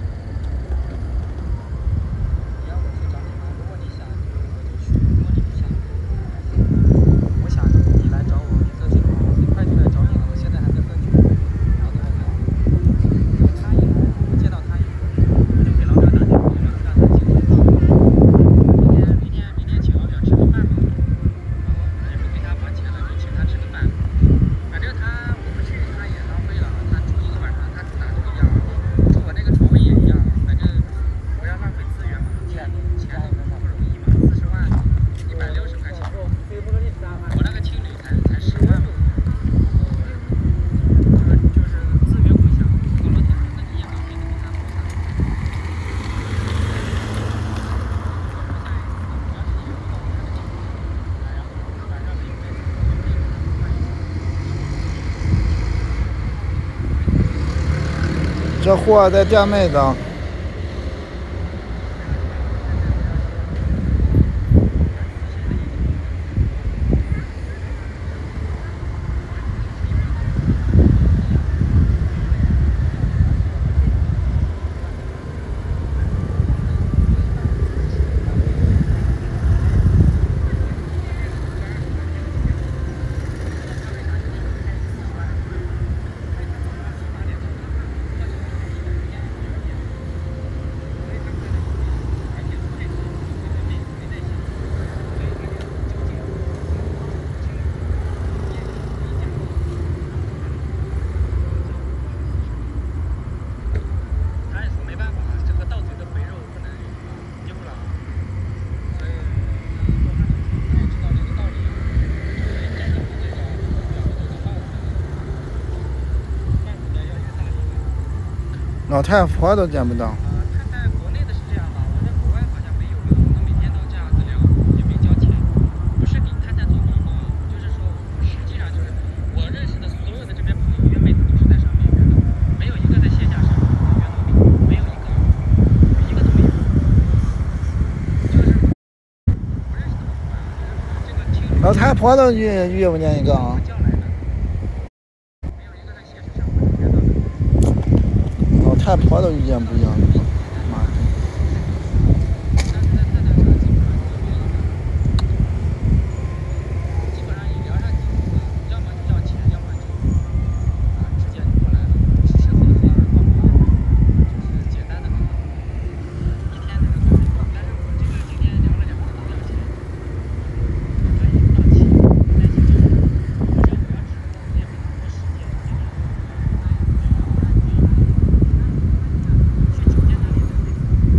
你要我去找你吗？如果你想，我就去；如果你不想，我想你来找我，你喝酒，我很快就来找你了。我现在还在喝酒，老子还在。有他一来，我见到他一个，我就给老表打电话，让他进来。明天请老表吃个饭吧，然后也不给他还钱了，就请他吃个饭。反正他我不去，他也浪费了。他住一个晚上，他住哪都一样，住我那个床位也一样。反正不要浪费资源嘛，钱不容易嘛，40万，160块钱。我那个青旅才10万嘛，就是资源共享。到了点儿，那你也浪费的比他多呀。 这货在店妹子。 他也说没办法，这个到嘴的肥肉不能丢了，所以他也知道这个道理啊。见到这个表的这个帽子的要越大越好。 老太婆都见不到。 看在国内的是这样吧，我在国外好像没有吧，我每天都这样子聊，也没交钱，不是给探探做广告，就是说实际上就是我认识的所有的这边朋友约妹子都是在上面约的，没有一个在线下上约到的，没有一个，一个都没有，就是不认识的伙伴，这个情侣老太婆都约不见一个啊。 叫来的，没有一个在现实生活中约到的。 老太婆都遇见不一样的。妈的。 但是在探探上基本上你聊上几次，要么就要钱，要么就直接就过来了，吃吃喝喝逛逛，就是简单的很。一天那个都没有，但是我这个今天聊了2个都要钱，专业不到期，但是就是好像我要直播，我也不能拖时间，去酒店那里的那个，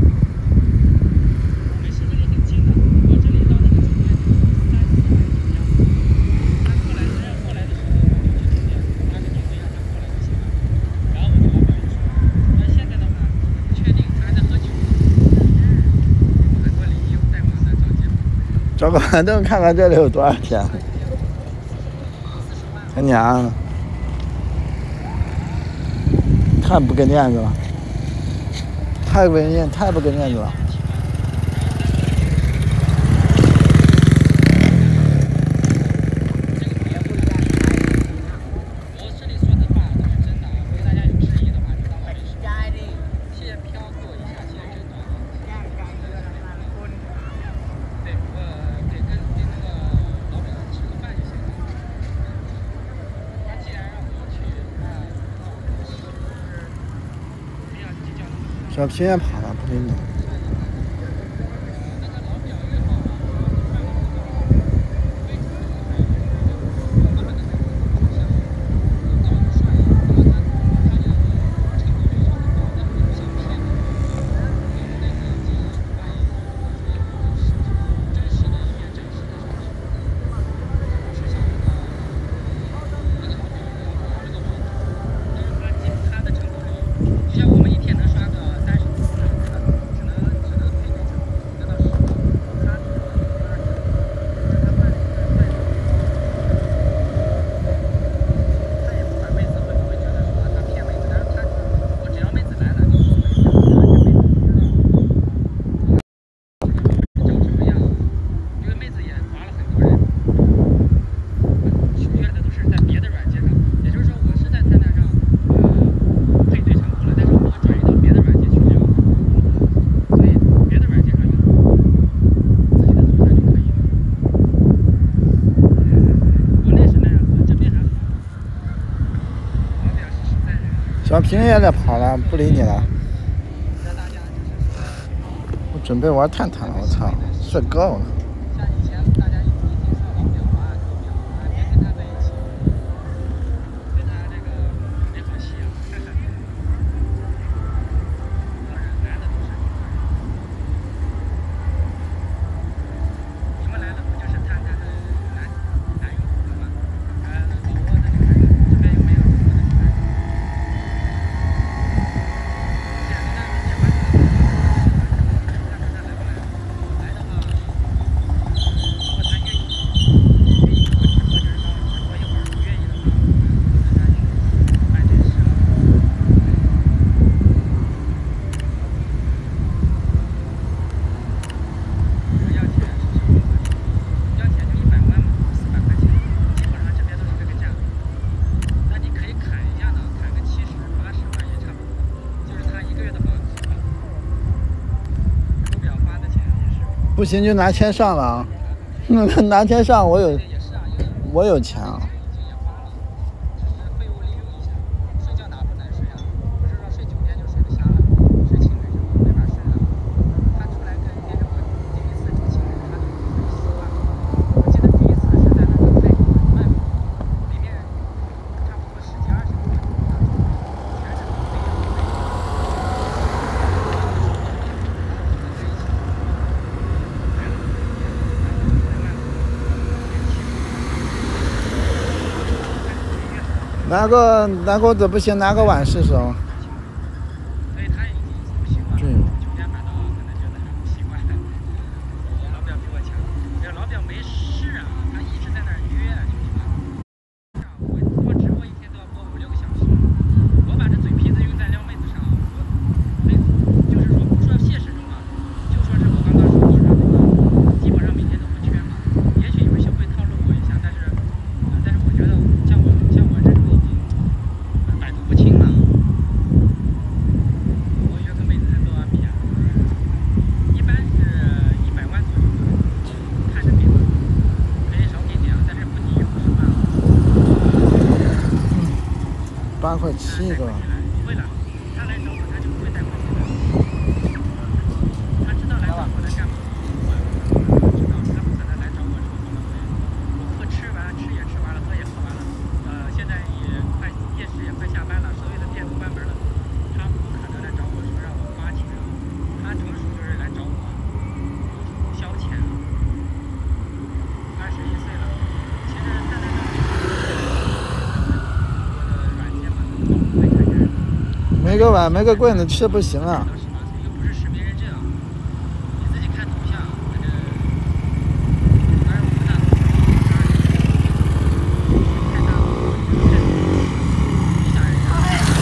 我们是这里很近的，我这里到那个酒店就3、4百米这样子。他过来，他要过来的时候，我就去酒店，他就定位让他过来就行了。然后我跟老板就说，那现在的话不确定，他还在喝酒，很多理由带我来找节目。 找个板凳看看这里有多少钱。他娘的，太不给面子了，太不给面子了。 我这里说的话都是真的，如果大家有质疑的话，就当我没说。谢谢飘过一下，谢谢真的。对，给那个老板吃个饭就行了。他既然让我去，那我是不要计较那么多。 小皮也跑了，不给你。 那个老表1号嘛，换了个位置，我们的小平也在跑了，不理你了。我准备玩探探了，我操，睡够了。 像以前大家一听说老表啊、狗表啊，别跟他在一起，跟他这个没好戏啊。当然，男的都是。你们来了不就是探探的男用户了吗？老挝的这个这边有没有中国的品牌？现在跟他们结婚，看看他来不来。来的话，如果他愿意跟我直播，就是让我直播一会儿，不愿意的话，那咱就办正事了。要钱是什么？要钱就100万嘛，400块钱，基本上这边都是这个价。那你可以砍一下呢，砍个70、80万也差不多，就是他1个月的保值吧。手表花的钱也是。 不行就拿钱上了啊！拿钱上，我有也是啊，因为我有钱啊。 已经也花了，只是废物利用一下。睡觉哪不能睡啊？不是说睡9天就睡得瞎了，睡情侣就没法睡了。他出来跟别人，我第一次住情侣，他都睡习惯了。我记得第一次是在那个泰国曼谷，里面差不多10几20个人，全是非常美。 拿个这不行，拿个碗试试哦。 所以他已经不习惯了，9天反倒可能觉得还不习惯。老表比我强，这老表没事啊，他一直在那儿约，兄弟们。我直播一天都要播5、6个小时，我把这嘴皮子用在撩妹子上，妹子就是说不说现实中啊，就说是我刚刚说过的那个，基本上每天都不缺嘛。也许有些会套路我一下，但是我觉得像我这种已经百毒不侵了。我约个妹子才多少米啊？一般是100万左右吧，看着点，可以少给点啊，但是不低于50万了。 8块7个。 不会了，他来找我，他就不会带款进来。他知道来找我来干嘛，我知道他不可能来找我这么好的朋友。我吃完吃也吃完了，喝也喝完了，现在夜市也快下班了，所有的店都关门了。他不可能来找我说让我花钱，他纯属就是来找我消遣。21岁了，其实他在这里我的软件嘛，不会看见人。 没个碗没个棍子吃不行啊。 到18岁又不是实名认证，你自己看头像，反正当然我们大多数太大了，你想人家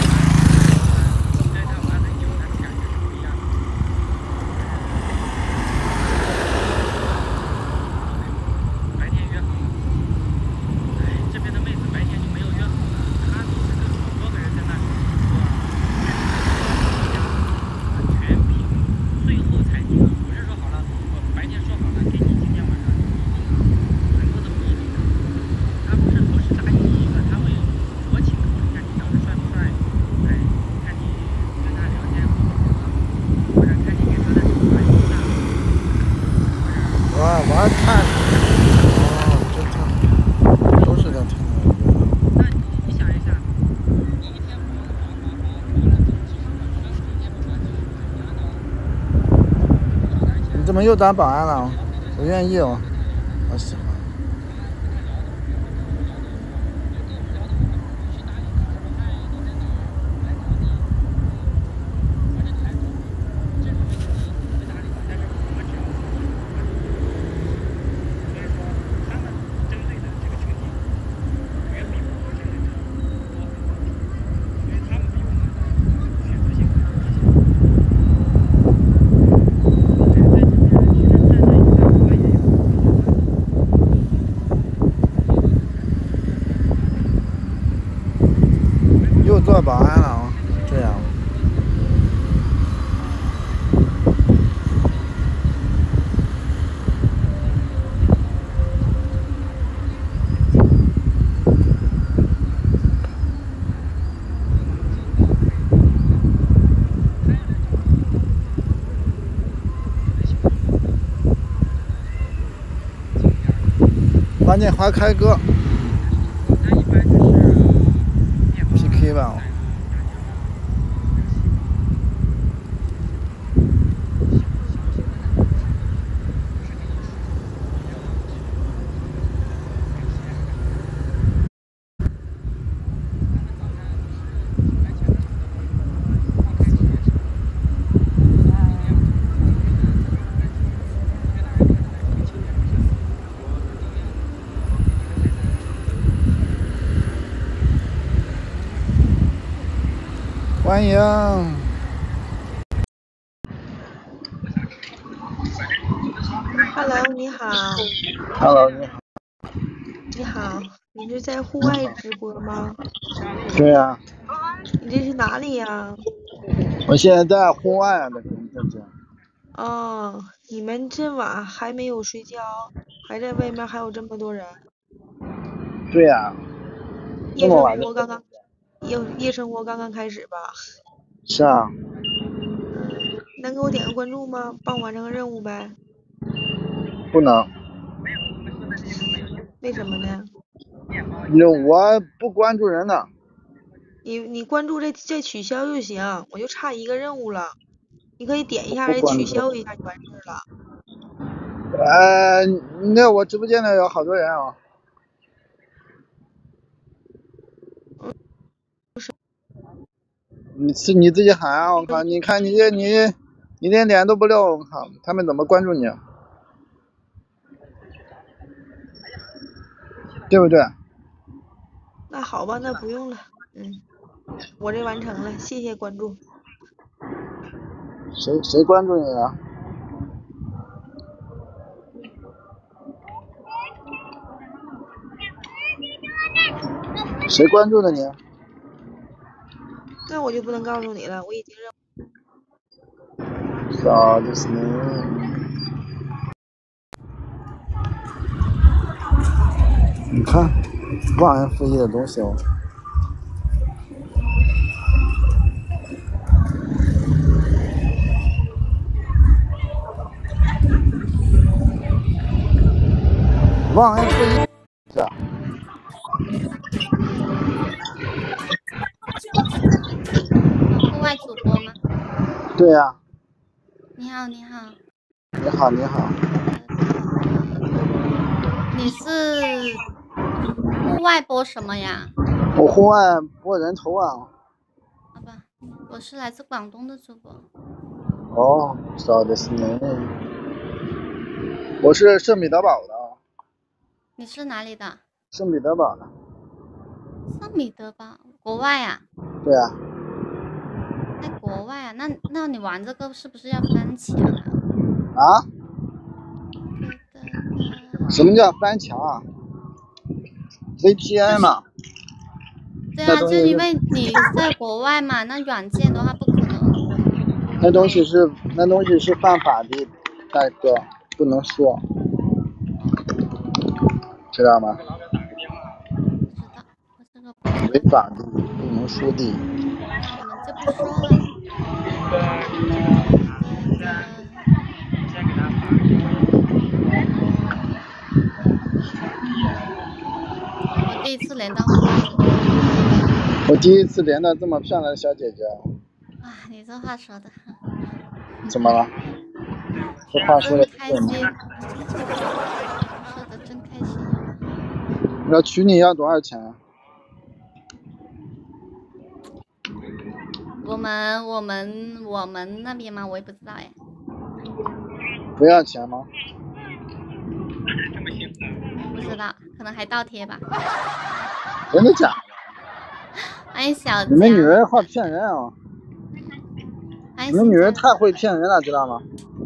在他玩很久，那种感觉是不一样的。白天约好了，哎，这边的妹子白天就没有约好了，她都是跟好多个人在那里说啊，全凭最后才定，不是说好了，我白天说好了给你今天晚上就一定，很多都不一定的。他不是同时答应你一个，他会酌情考虑，看你长得帅不帅，哎，看你跟他聊天好不好啊，或者看你给他的惩罚有多大，或者玩探，哦，真探，都是在探探。 那你想一下，你一天忙了这几十个，他一天不忙几十个，你按照找点钱。 你怎么又当保安了？我愿意哦，我喜欢。又做保安了啊，这样。 潘建华开歌那一般就是 ，PK 吧。欢迎。 Hello，你好。 Hello，你好。 你好，你是在户外直播吗？ 对呀。 你这是哪里呀？ 我现在在户外啊，在这。 哦，你们这晚还没有睡觉，还在外面还有这么多人。 对呀。 夜生活刚刚，夜生活刚刚开始吧？ 是啊。 能给我点个关注吗？帮我完成个任务呗。 不能。 为什么呢？ 我不关注人的。 你关注这取消就行，我就差一个任务了。你可以点一下这取消一下就完事了。那我直播间里有好多人啊。你自己喊啊！我靠，你看你连脸都不露，我靠，他们怎么关注你？对不对？ 那好吧，那不用了。我这完成了，谢谢关注。 谁关注你了？谁关注的你？ 那我就不能告诉你了，我已经认。 そうですね。你看，忘恩负义的东西哦。忘恩负义。是啊。 户外主播吗？ 对呀。 你好，你好。 你好，你好。 你是户外播什么呀？ 我户外播人头啊。 好吧，我是来自广东的主播。 哦，そうですね。我是圣彼得堡的。 你是哪里的？ 圣彼得堡的。 圣彼得堡，国外啊？ 对啊。 在国外啊？那你玩这个是不是要翻墙啊？ 啊？什么叫翻墙啊 ？VPN 嘛。 对啊，就因为你在国外嘛，那软件的话不可能。 那东西是犯法的，大哥，不能说，知道吗？ 不知道，我这个违法的，不能说的。 那我们就不说了。我第一次连到户外主播。 我第一次连到这么漂亮的小姐姐。 哇，你这话说的。 怎么了？这话说的开心。说的真开心。 要娶你要多少钱啊？ 我们那边吗？我也不知道哎。 不要钱吗？ 不知道，可能还倒贴吧。 真的假的？ 欢迎小江。 你们女人好骗人啊！你们女人太会骗人了，知道吗？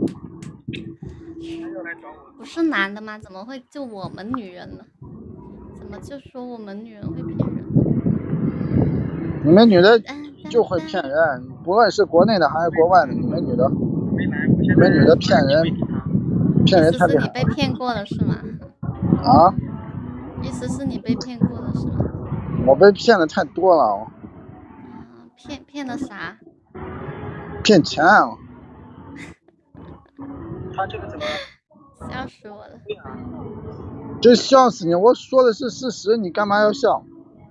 不是男的吗？怎么会就我们女人呢？怎么就说我们女人会骗人？ 你们女的就会骗人，不论是国内的还是国外的，你们女的骗人太厉害了。 意思是你被骗过了是吗？ 啊？ 意思是你被骗过了是吗？ 我被骗的太多了。 骗的啥？ 骗钱啊！ 他这个怎么？笑死我了。 这笑死你！我说的是事实，你干嘛要笑？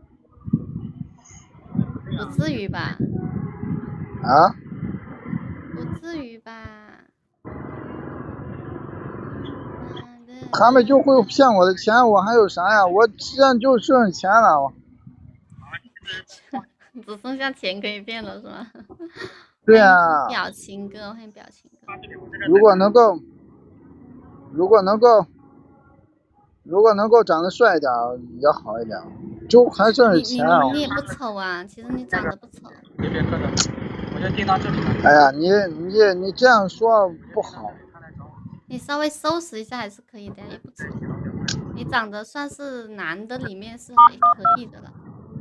不至于吧？ 啊？ 不至于吧？ 他们就会骗我的钱，我还有啥呀？我现在就剩钱了。 只剩下钱可以骗了是吗？ 对啊。 表情哥，欢迎表情哥。 如果能够长得帅一点也好一点，就还剩是钱啊。 你也不丑啊，其实你长得不丑。 别磕着，我就听到这里了。 哎呀，你这样说不好。 你稍微收拾一下还是可以的，也不丑。你长得算是男的里面是还可以的了。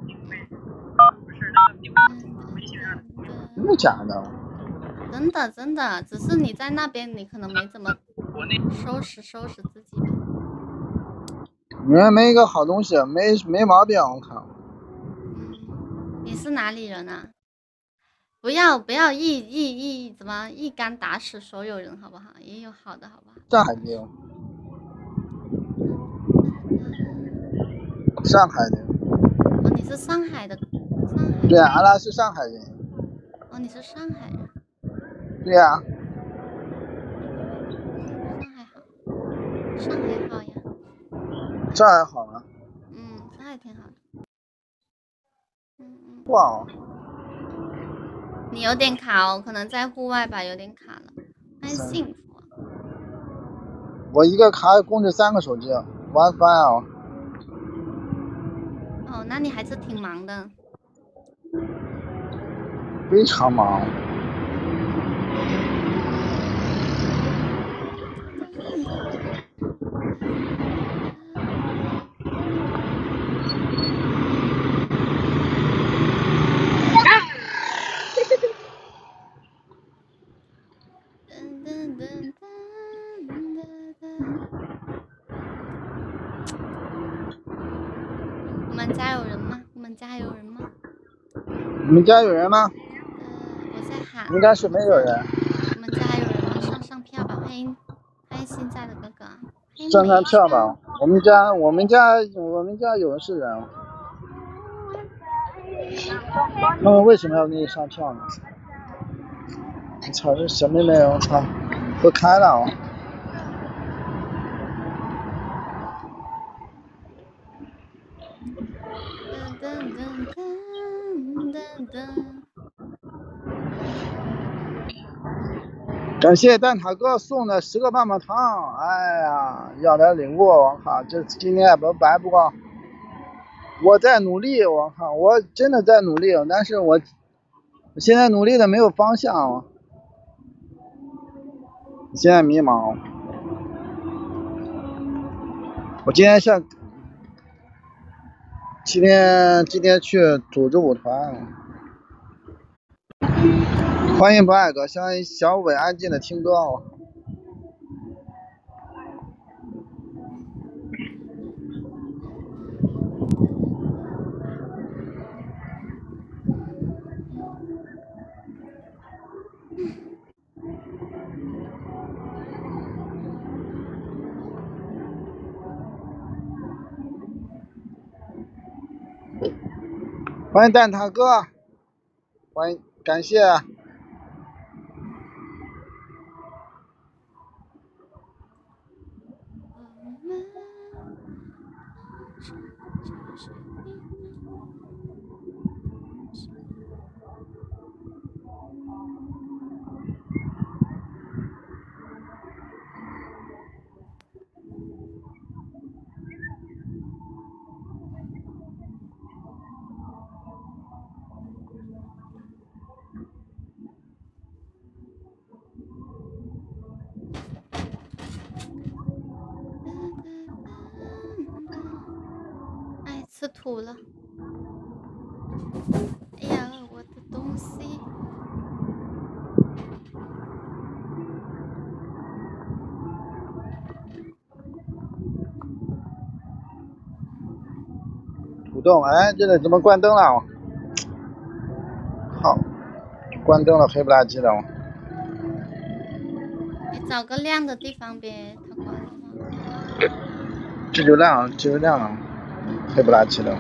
真的假的？ 真的，只是你在那边你可能没怎么收拾自己吧。 女人没一个好东西，没毛病，我靠。 你是哪里人啊？不要怎么一竿打死所有人好不好？也有好的好不好？ 上海的。上海的。 哦，你是上海的。 对啊，俺俩是上海人。 哦，你是上海人。 对呀。 上海好呀。 上海好啊。 上海挺好的。 哇。 你有点卡哦，可能在户外吧，有点卡了。很幸福。 我一个卡控制3个手机，玩翻啊。 哦，那你还是挺忙的。 非常忙。 我们家有人吗？你们家有人吗？我在喊。 应该是没有人。 我们家有人吗？上票吧，欢迎现在的哥哥。 上票吧，我们家有人是人。他们为什么要给你上票呢？我操，这小妹妹，我操，都开了啊！感谢蛋挞哥送的10个棒棒糖，哎呀，要点礼物，我靠，这今天也不白不过。我在努力，我靠，我真的在努力，但是我现在努力的没有方向，现在迷茫。我今天今天去组织舞团。欢迎不爱哥，小伟安静的听歌哦。欢迎蛋挞哥，欢迎，感谢。 哎，吃土了。哎呀，我的东西。 土豆，哎，这里怎么关灯了？好，关灯了，黑不拉几的。 你找个亮的地方呗，它关了吗？ 这就亮，黑不拉几的。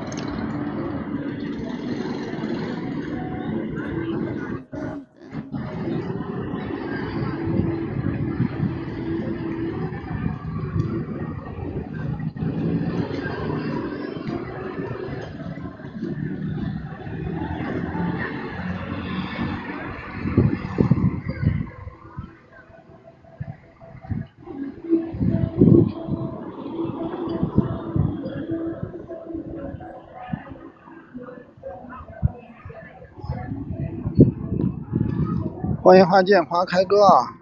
欢迎花见花开哥。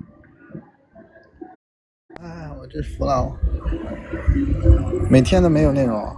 哎，我真服了，每天都没有内容。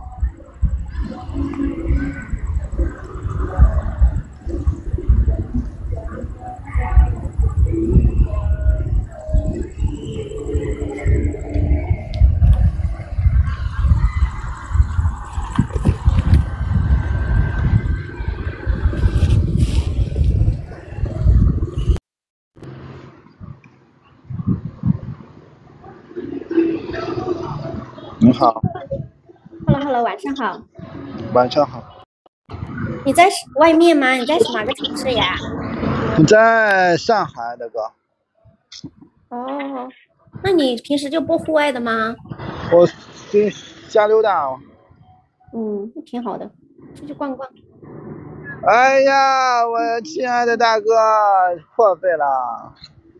你好。 Hello，晚上好。 晚上好。 你在外面吗？你在哪个城市呀？ 你在上海，大哥。 哦，那你平时就不户外的吗？ 我瞎溜达。 挺好的，出去逛逛。 哎呀，我亲爱的大哥，破费了。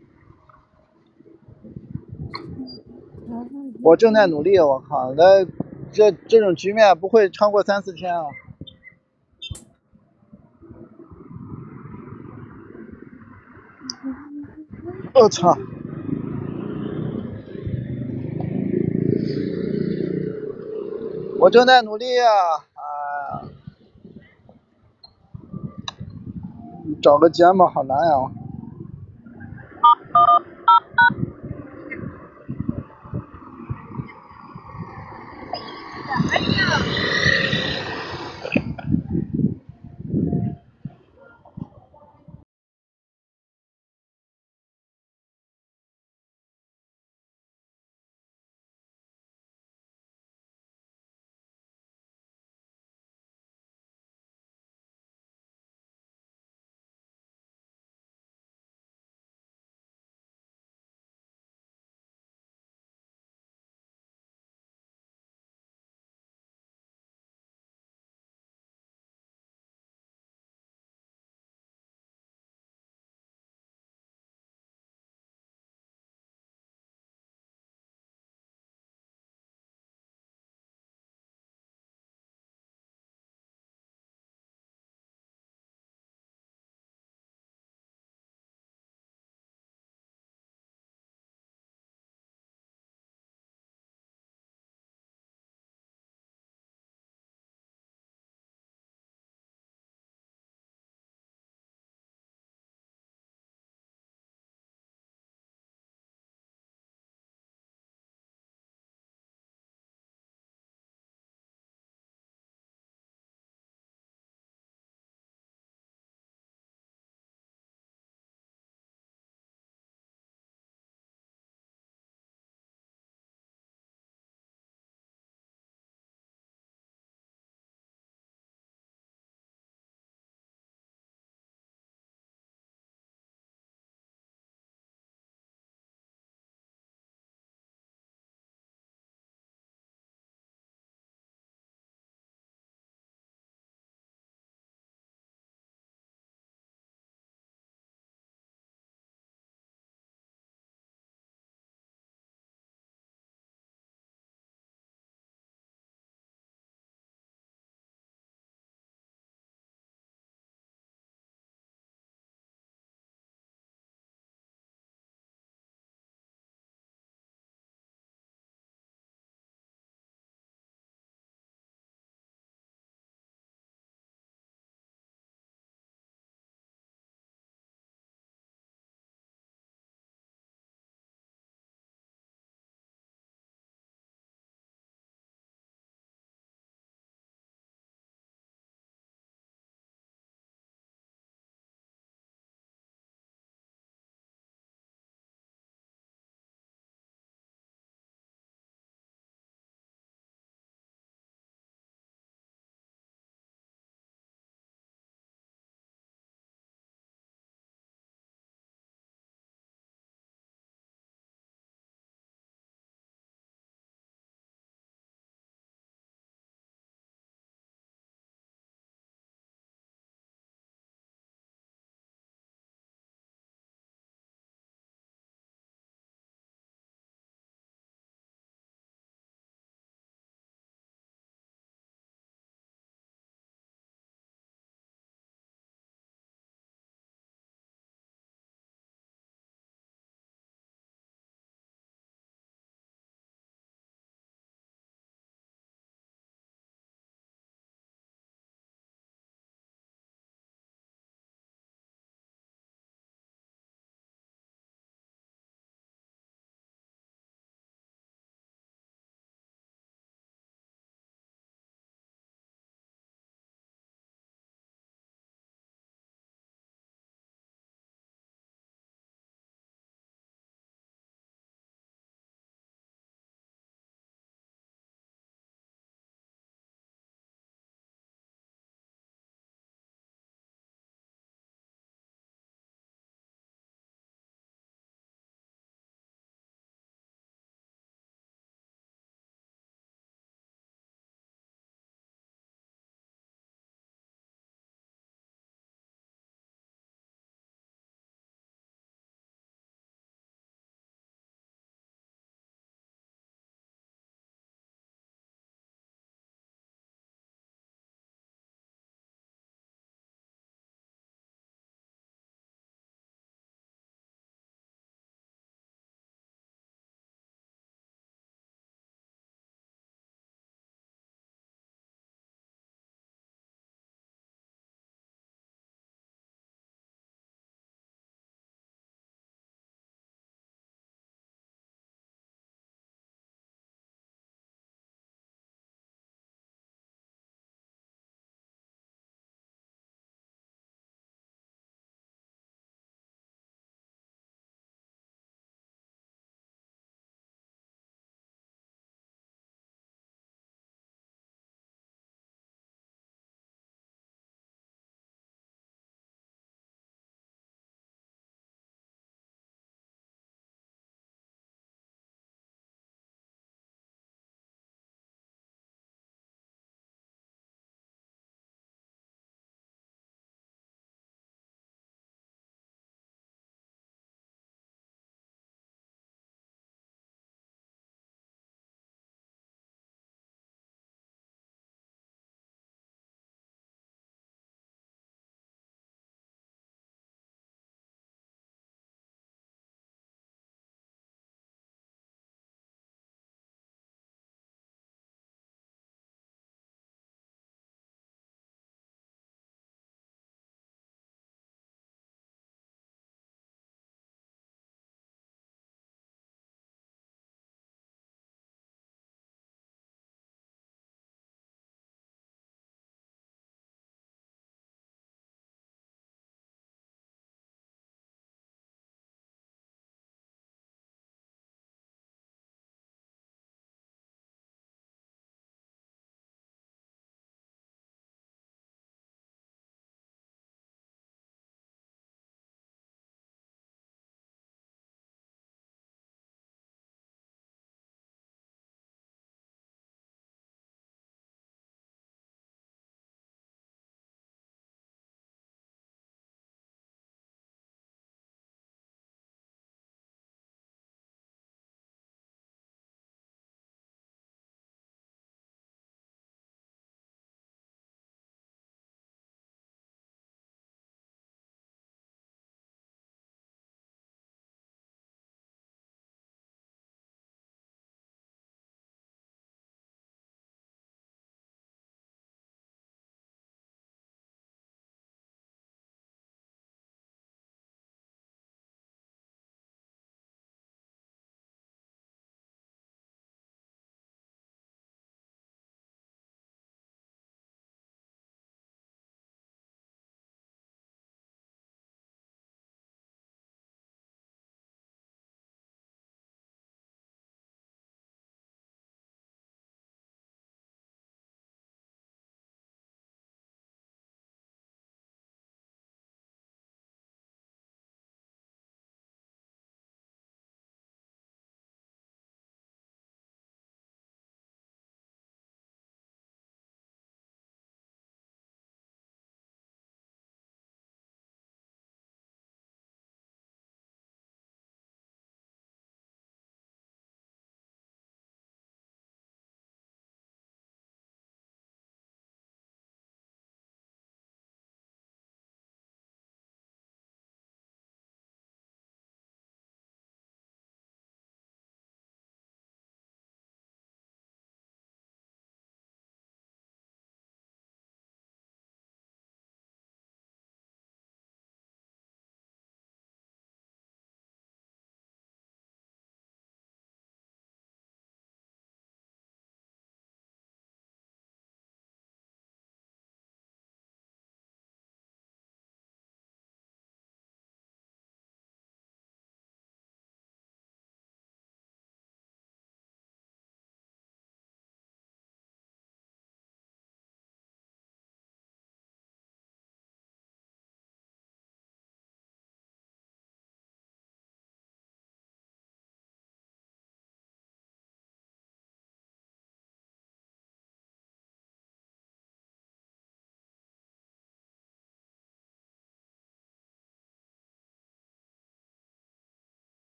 我正在努力，我靠，那这种局面不会超过3-4天啊！我操！我正在努力啊！找个节目好难呀！